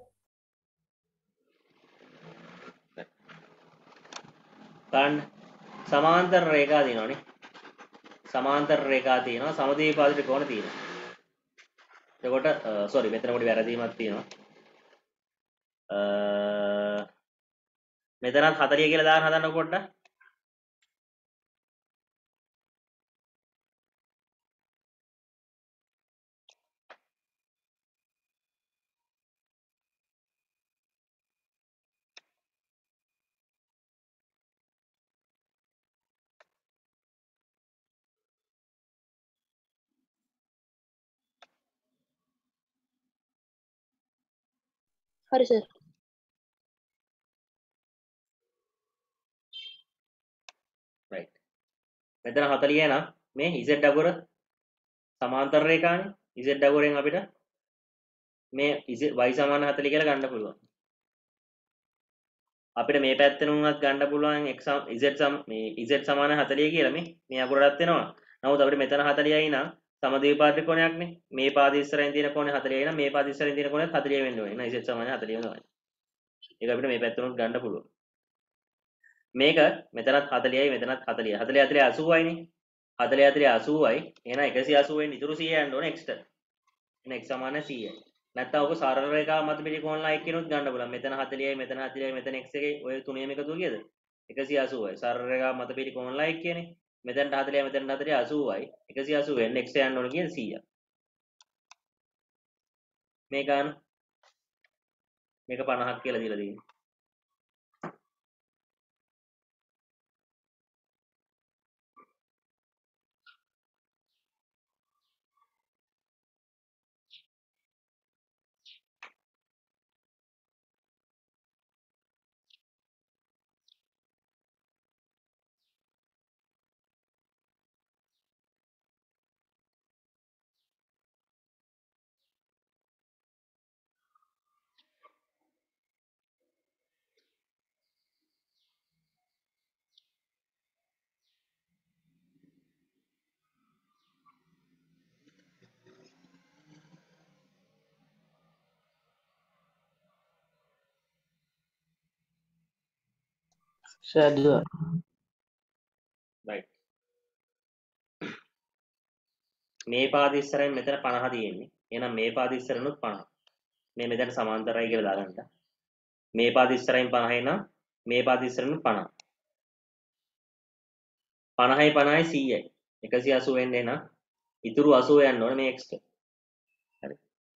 Speaker 1: ගන්න සමාන්තර රේඛා තියෙනවානේ. සමාන්තර රේඛා තියෙනවා. සමද්විපාත ත්‍රිකෝණ තියෙනවා. එතකොට සෝරි මෙතන පොඩි වැරදීමක් තියෙනවා. අ මෙතනත් හතලිය කියලා දාන්න හදන්න පොඩ්ඩක්.
Speaker 3: හරි සර්.
Speaker 1: right. මෙතන හතලිය නම් මේ z අකුර සමාන්තර රේඛානේ. z අකුරෙන් අපිට මේ y සමාන හතලිය කියලා ගන්න පුළුවන්. අපිට මේ පැත්තෙන් උනත් ගන්න පුළුවන් x z සම මේ z සමාන හතලිය කියලා මේ මේ අකුරටත් වෙනවා. නමුත් අපිට මෙතන හතලියයි නම් සමද්විපාර්ශ්ව කෝණයක්නේ. මේ පාදයේ ඉස්සරහින් තියෙන කෝණය හතලියයි නම් මේ පාදයේ ඉස්සරහින් තියෙන කෝණයත් හතලිය වෙන්න ඕනේ. නේද? z සමාන හතලිය තමයි. ඒක අපිට මේ පැත්තෙන් උනත් ගන්න පුළුවන්. මේක මෙතනත් හතලියයි මෙතනත් හතලිය. හතලිය හතලිය අසූවයි නේ. හතලිය හතලිය අසූවයි. එහෙනම් එකසිය අසූ වෙන් ඉතුරු සීය යන්න ඕනේ x ට. එහෙනම් x සමාන සීයයි. නැත්නම් ඔක සරල රේඛාව මත පිටි කෝණ ලයික් කිනුත් ගන්න බලන්න. මෙතන හතලියයි මෙතන හතලියයි මෙතන x එකයි ඔය තුනේම එකතුව කීයද? එකසිය අසූවයි. සරල රේඛාව මත පිටි කෝණ ලයික් කියන්නේ. මෙතනට හතලියයි මෙතනට හතලියයි අසූවයි. එකසිය අසූ වෙන් x යන්න ඕනේ කියන්නේ සීයක්. මේ ගන්න මේක පනහක් කියලා දීලා තියෙනවා.
Speaker 3: සෑදුවා.
Speaker 1: right. මේ පාදයේ ඉස්සරහින් මෙතන පනහ තියෙන්නේ. එහෙනම් මේ පාදයේ ඉස්සරහිනුත් පනහ. මේ මෙතන සමාන්තරයි කියලා දාගන්න. මේ පාදයේ ඉස්සරහින් පනහයි නම් මේ පාදයේ ඉස්සරහිනුත් පනහ. පනහයි පනහයි සීයයි. එකසිය අසූ වෙන්නේ නම් ඉතුරු අසූව යන්න ඕනේ මේ x ට. හරි.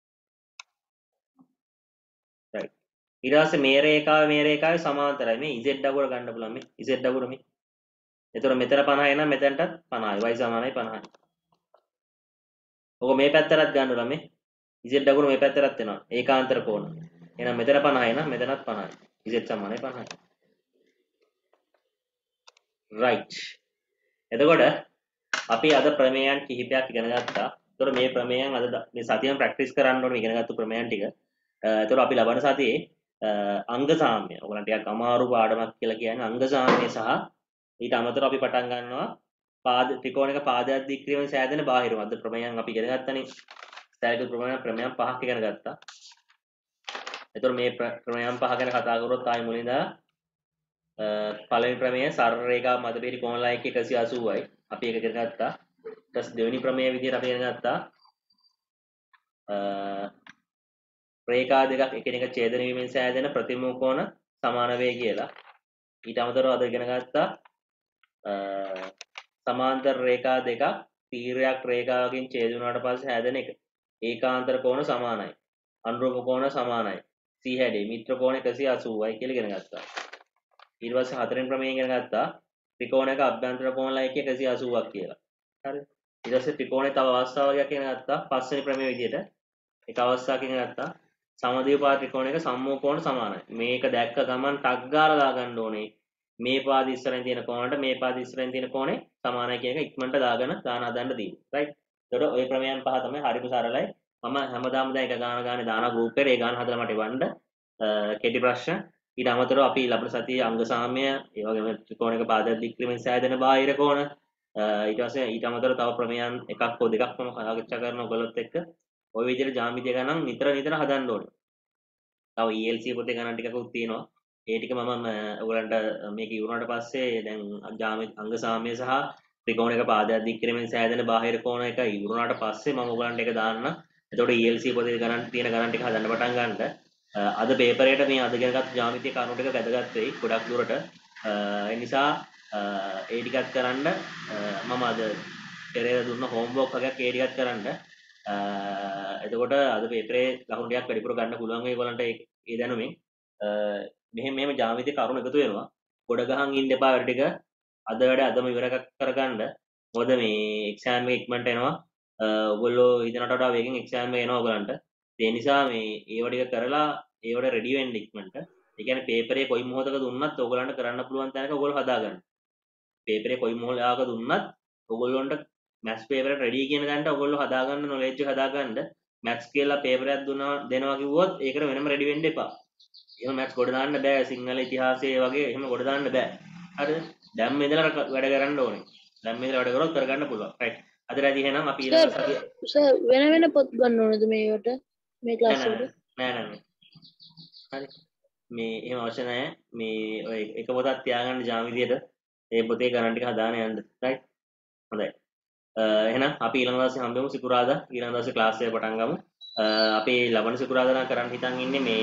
Speaker 1: right. ඊට පස්සේ මේ රේඛාව මේ රේඛාවේ සමාන්තරයි. මේ z අගුර ගන්න පුළුවන් මේ z අගුර මේ. එතකොට මෙතන පනහයි නම් මෙතනටත් පනහයි. y සමානයි පනහයි. ඔක මේ පැත්තටත් ගන්න ඕන මේ z අගුර මේ පැත්තටත් වෙනවා. ඒකාන්තර කෝණ. එහෙනම් මෙතන පනහයි නම් මෙතනත් පනහයි. z සමානයි පනහයි. right. එතකොට අපි අද ප්‍රමේයන් කිහිපයක් ඉගෙන ගත්තා. එතකොට මේ ප්‍රමේයන් අද මේ සතියෙන් ප්‍රැක්ටිස් කරන්න ඕනේ ඉගෙන ගත්ත ප්‍රමේයන් ටික. එතකොට අපි ලබන සතියේ අංග සාම්‍ය. ඔයගොල්ලන් ටිකක් අමාරු පාඩමක් කියලා කියන්නේ අංග සාම්‍ය සහ ඊට අමතරව අපි පටන් ගන්නවා පාද ත්‍රිකෝණයක පාදයක් දික්ක්‍රියම සෑදෙන බාහිරම. අද ප්‍රමේයන් අපි ඉගෙන ගත්තනේ. සෑදෙන ප්‍රමේයන් ප්‍රමේයන් පහක් ඉගෙන ගත්තා. එතකොට මේ ප්‍රමේයන් පහ ගැන කතා කරොත් ආයි මුලින්ද පළවෙනි ප්‍රමේය සරල රේඛා මත පිටි කෝණ ලයික් එකසිය අසූවයි. අපි ඒක ඉගෙන ගත්තා. ඊට පස්සේ දෙවෙනි ප්‍රමේය විදිහට අපි ඉගෙන ගත්තා රේඛා දෙකක් එකිනෙක ඡේදන වීමෙන් සෑදෙන ප්‍රතිමූඛ කෝණ සමාන වේ කියලා. ඊට අමතරව අද ඉගෙන ගත්තා සමාන්තර රේඛා දෙකක් තීරයක් රේඛාවකින් ඡේද වුණාට පස්සේ හැදෙන එක. ඒකාන්තර කෝණ සමානයි. අනුරූප කෝණ සමානයි. සී හැඩේ මිත්‍ර කෝණ එකසිය අසූවයි කියලා ඉගෙන ගත්තා. ඊට පස්සේ හතරෙන් ප්‍රමේය ඉගෙන ගත්තා ත්‍රිකෝණයක අභ්‍යන්තර කෝණ ලයික් එකසිය අසූවක් කියලා. හරිද? ඊට පස්සේ ත්‍රිකෝණේ තව අවස්ථාවක් ඉගෙන ගත්තා පස්වෙනි ප්‍රමේය විදිහට. එක අවස්ථාවක් ඉගෙන ගත්තා සමද්විපාද ත්‍රිකෝණයක සම්මූඛ කෝණ සමානයි. මේක දැක්ක ගමන් ටක් ගාලා දාගන්න ඕනේ. මේ පාද ඉස්සරහින් තියෙන කෝණයට මේ පාද ඉස්සරහින් තියෙන කෝණය සමානයි කියන එක ඉක්මනට දාගෙන දාන හදන්න දී. right? එතකොට ওই ප්‍රමේයන් පහ තමයි හරිම සරලයි. මම හැමදාම දැන් එක ගාන ගානේ දාන ගෲප් එකේ ඒ ගාන හදලා මට එවන්න. කෙටි ප්‍රශ්න ඊට අමතරව අපි ලබන සතියේ අංග සාම්‍ය ඒ වගේම ත්‍රිකෝණයක පාදයක් දික්ක්‍රියමෙන් සෑදෙන බාහිර කෝණ ඊට පස්සේ ඊට අමතරව තව ප්‍රමේයන් එකක් හෝ දෙකක් මම සාකච්ඡා කරන ඔයගොල්ලොත් එක්ක ওই විදිහට ජ්‍යාමිතිය ගණන් නිතර නිතර හදන්න ඕනේ. තව E L C පොතේ ගණන් ටිකකුත් තියෙනවා. ඒ ටික මම ඔයගලන්ට මේක ඉවරනට පස්සේ දැන් ජ්‍යාමිති අංග සාම්‍ය සහ ත්‍රිකෝණයක පාදයක් දික්ක්‍රියමෙන් සෑදෙන බාහිර කෝණ එක ඉවරනට පස්සේ මම ඔයගලන්ට ඒක දාන්න. එතකොට E L C පොතේ ගණන් තියෙන ගණන් ටික හදන්න පටන් ගන්නට අද පේපරේට මේ අද ගෙනගත් ජ්‍යාමිතිය කරුණු ටික වැදගත් වෙයි ගොඩක් දුරට. ඒ නිසා ඒ ටිකත් කරන්න මම අද පෙරේද දුන්න හෝම්වර්ක් එකක් ඒ ටිකත් කරන්න. එතකොට අද පේපරේ ලකුණු ටිකක් වැඩිපුර ගන්න පුළුවන් වෙයි ඔයගලන්ට ඒ දැනුමින්. මෙහෙම මෙහෙම ජ්‍යාමිතිය කරුණු එකතු වෙනවා. ගොඩ ගහන් ඉන්න එපා වැඩ ටික. අද වැඩ අදම ඉවර කරගන්න. මොකද මේ එක්සෑම් එක ඉක්මනට එනවා. ඔයගොල්ලෝ හිතනට වඩා වේගෙන් එක්සෑම් එක එනවා ඔයගලන්ට. ඒ නිසා මේ ඒව ටික කරලා ඒවට රෙඩි වෙන්න ඉක්මනට. ඒ කියන්නේ පේපරේ කොයි මොහොතක දුන්නත් ඔයගලන්ට කරන්න පුළුවන් තැනක ඔයගොල්ලෝ හදාගන්න. පේපරේ කොයි මොහොතක දුන්නත් ඔයගොල්ලොන්ට මැත්ස් පේපරේ රෙඩි කියන තැනට ඔයගොල්ලෝ හදාගන්න නොලෙජ් එක හදාගන්න මැත්ස් කියලා පේපර් එකක් දුන්නා දෙනවා කිව්වොත් ඒකට වෙනම රෙඩි වෙන්න එපා. එහෙම මැත්ස් ගොඩ දාන්න බෑ සිංහල ඉතිහාසයේ වගේ එහෙම ගොඩ දාන්න බෑ. හරිද? දැන් මේ ඉඳලා වැඩ කරන්න ඕනේ. දැන් මේ ඉඳලා වැඩ කරොත් කරගන්න පුළුවන්. රයිට්. අද රැදි එහෙනම් අපි ඊළඟ සතිය
Speaker 3: සර් වෙන වෙන පොත් ගන්න ඕනද මේකට මේ ක්ලාස්
Speaker 1: නෑ
Speaker 3: වලට?
Speaker 1: නෑ නෑ නෑ. හරි. මේ එහෙම අවශ්‍ය නැහැ. මේ ඔය එක පොතක් තියාගන්න ජාම විදියට ඒ පොතේ ගණන් ටික හදාගෙන යන්න. රයිට්. හොඳයි. එහෙනම් අපි ඊළඟ දවසේ හම්බෙමු සිකුරාදා. ඊළඟ දවසේ ක්ලාස් එක පටන් ගමු. අපි ලබන සිකුරාදා නම් කරන්න හිතන් ඉන්නේ මේ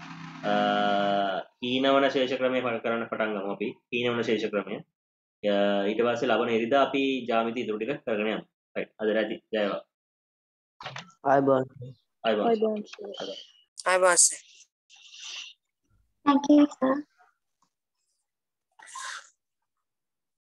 Speaker 1: හීනවන ශේෂ ක්‍රමය කරන්න පටන් ගමු අපි. හීනවන ශේෂ ක්‍රමය. ඊට පස්සේ ලබන ඉරිදා අපි ජ්‍යාමිති ඉතුරු ටික කරගෙන යමු. රයිට්. අද රැදි ජයවා.
Speaker 5: ආයිබෝන්
Speaker 1: ආයිබෝන්.
Speaker 3: ආයිබෝන් සර්.
Speaker 5: ආයිබෝන්
Speaker 2: Thank you, sir.